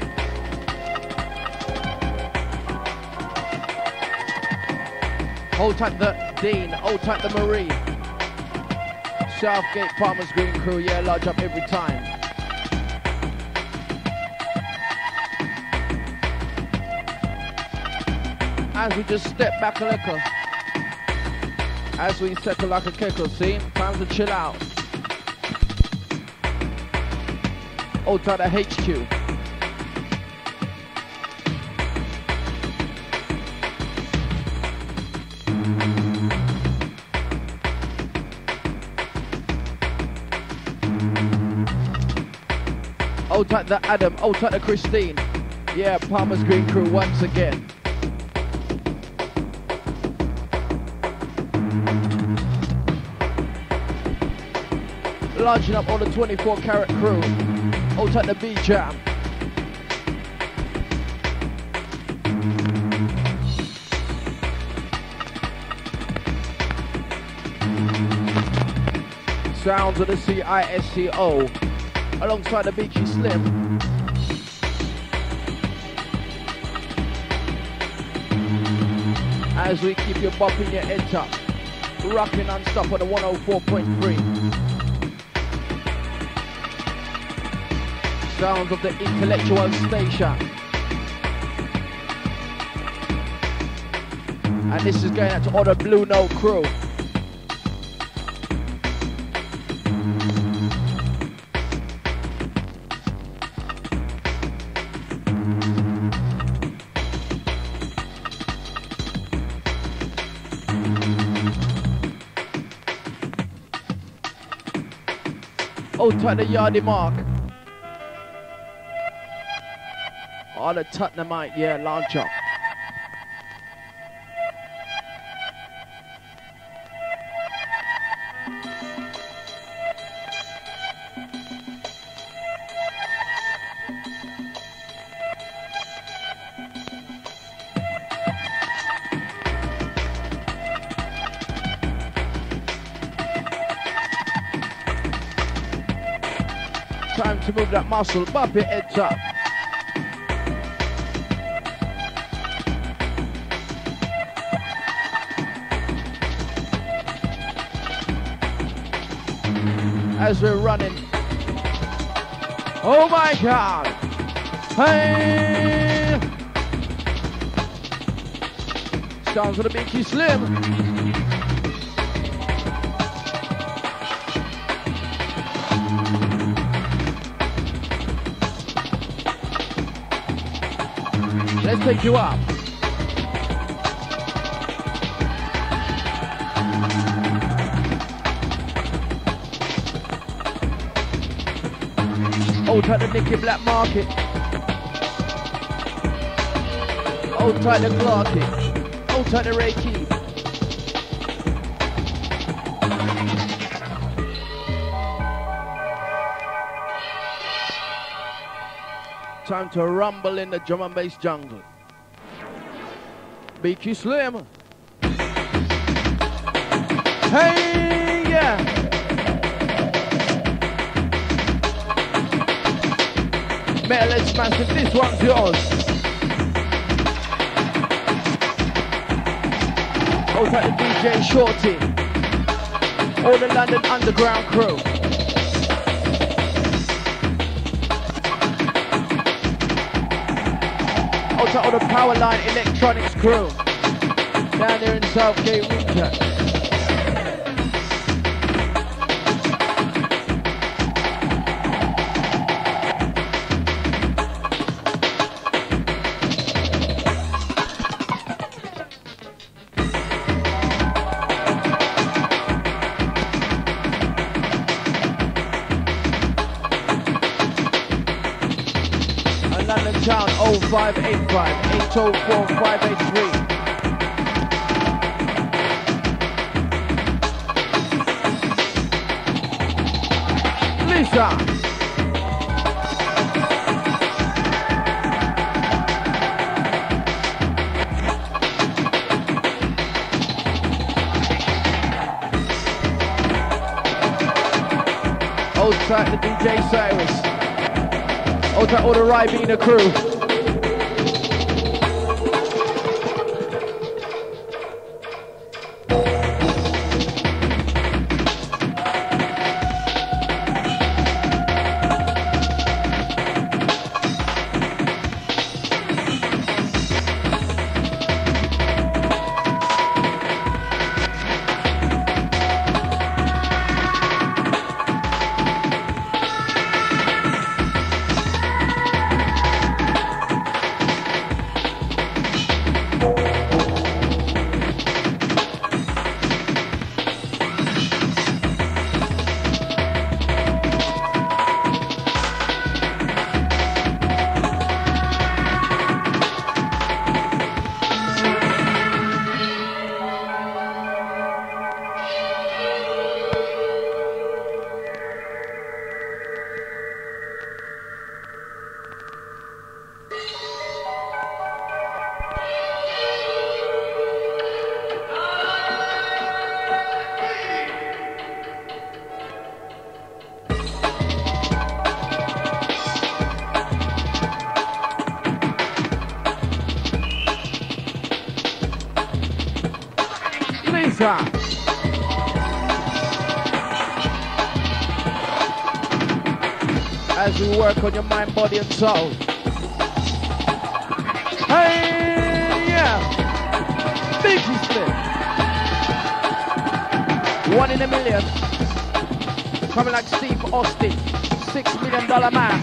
Hold tight the Dean, hold tight the Marie. Southgate Farmers Green crew, yeah, large up every time. As we just step back a little, as we settle like a kickle, see? Time to chill out. Hold tight the HQ. Hold tight the Adam, hold tight the Christine. Yeah, Palmer's Green crew once again. Launching up on the 24 karat crew. Out at the B-Jam. Sounds of the CISCO alongside the Beachy Slim. As we keep you bopping your heads up, rocking non-stop on the 104.3. Sounds of the intellectual station. And this is going out to all the Blue Note crew. Out at the Yardy Mark. All the Tottenhamite, yeah, launcher. Time to move that muscle, bop your heads up. As we're running. Oh my God! Hey! Sounds of the Beachy Slim. Let's take you up. Out at the Nicam Black Market. Out at the Clarky. Out at the Ray Key. Time to rumble in the drum and bass jungle. Beachy Slim. Hey, yeah. Metal Edge Massive, this one's yours. Out at the DJ Shorty. All the London Underground crew. Out at all the Powerline Electronics crew. Down there in Southgate Winter. Town 0585 804 583. Lisa. Outside the DJ Cyrus. Out at all the Ribena crew. time. As we work on your mind, body, and soul. Hey, yeah. Biggie Slim. 1 in a million. Coming like Steve Austin. $6 million man.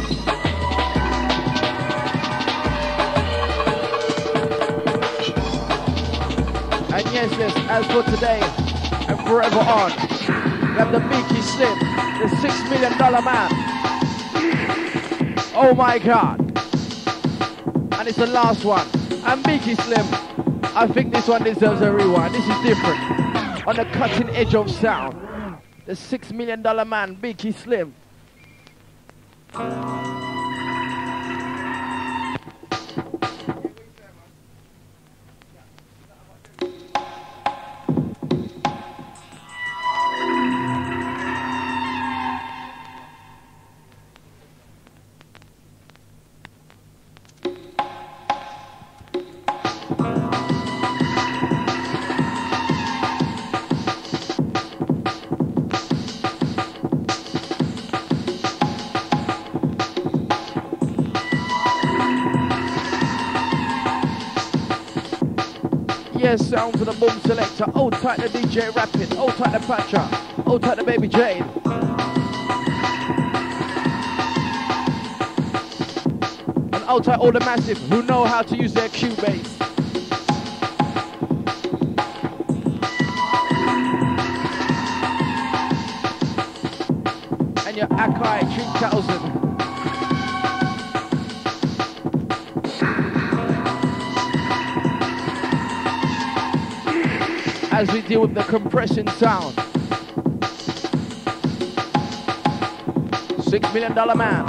And yes, as for today and forever on, we have the Biggie Slim, the $6 million man. Oh my God. And it's the last one. And Biggie Slim, I think this one deserves a rewind. This is different. On the cutting edge of sound. The $6 million man, Biggie Slim. Sound to the boom selector. Hold tight the DJ Rapid. Hold tight the Patcher. Hold tight the Baby Jade. And hold tight all the massive who know how to use their Cubase. And your Akai 3000. As we deal with the compression sound. $6 million man.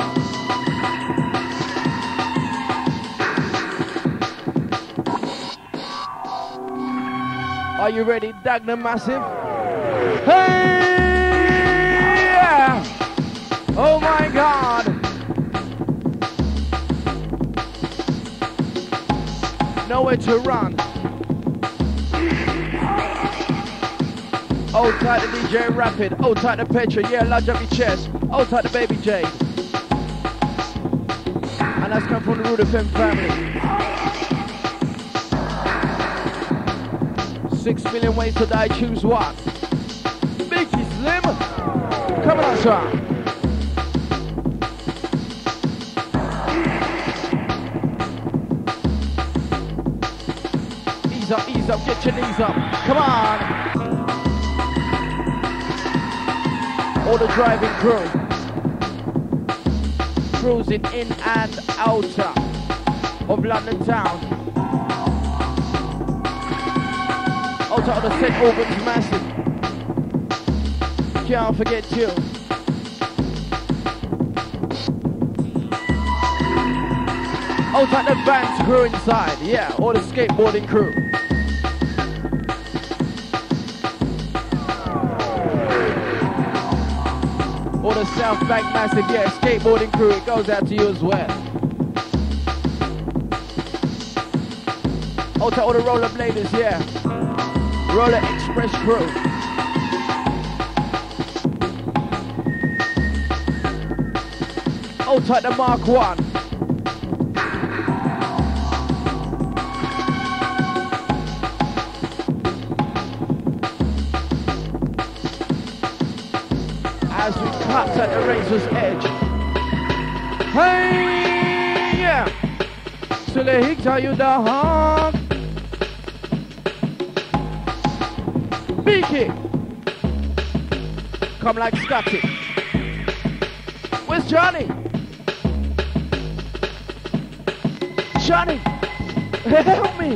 Are you ready, Dagna Massive? Hey! Yeah! Oh my God! Nowhere to run. Hold tight the DJ Rapid, hold tight the Petra, yeah, lodge up your chest, hold tight the Baby Jade. And that's come from the Root FM family. 6 million ways to die, choose one. Biggie Slim, coming on, sir. Ease up, get your knees up, come on. All the driving crew, cruising in and out of London town. Out of the St. Albans massive. Can't forget you. Out at the Vans crew inside, yeah, all the skateboarding crew. All the South Bank massive, yeah, skateboarding crew, it goes out to you as well. Out to all the rollerbladers, yeah. Roller Express crew. Out at the Mark 1. As we cut at the razor's edge. Hey, yeah. So the hicks are you the hog? Beaky. Come like Scotty. Where's Johnny? Johnny, help me.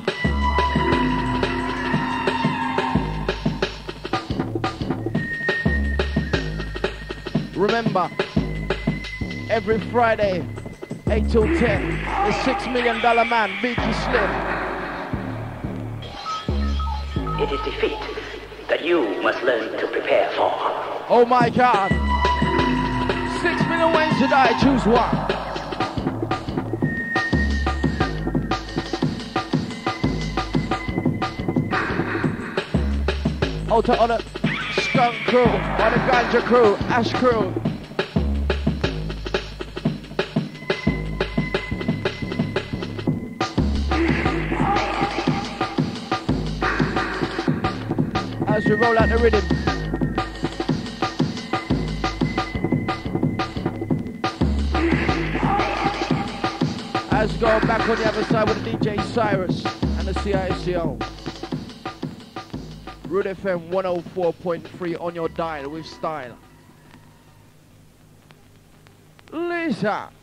Remember, every Friday, 8 till 10, the $6 million man, Biggie Slim. It is defeat that you must learn to prepare for. Oh my God. 6 million ways to die, choose one. Out on the skunk crew, on the ganja crew, ash crew. As we roll out the rhythm. As we go back on the other side with the DJ Cyrus and the CISCO. Root FM 104.3 on your dial with style. Lisa.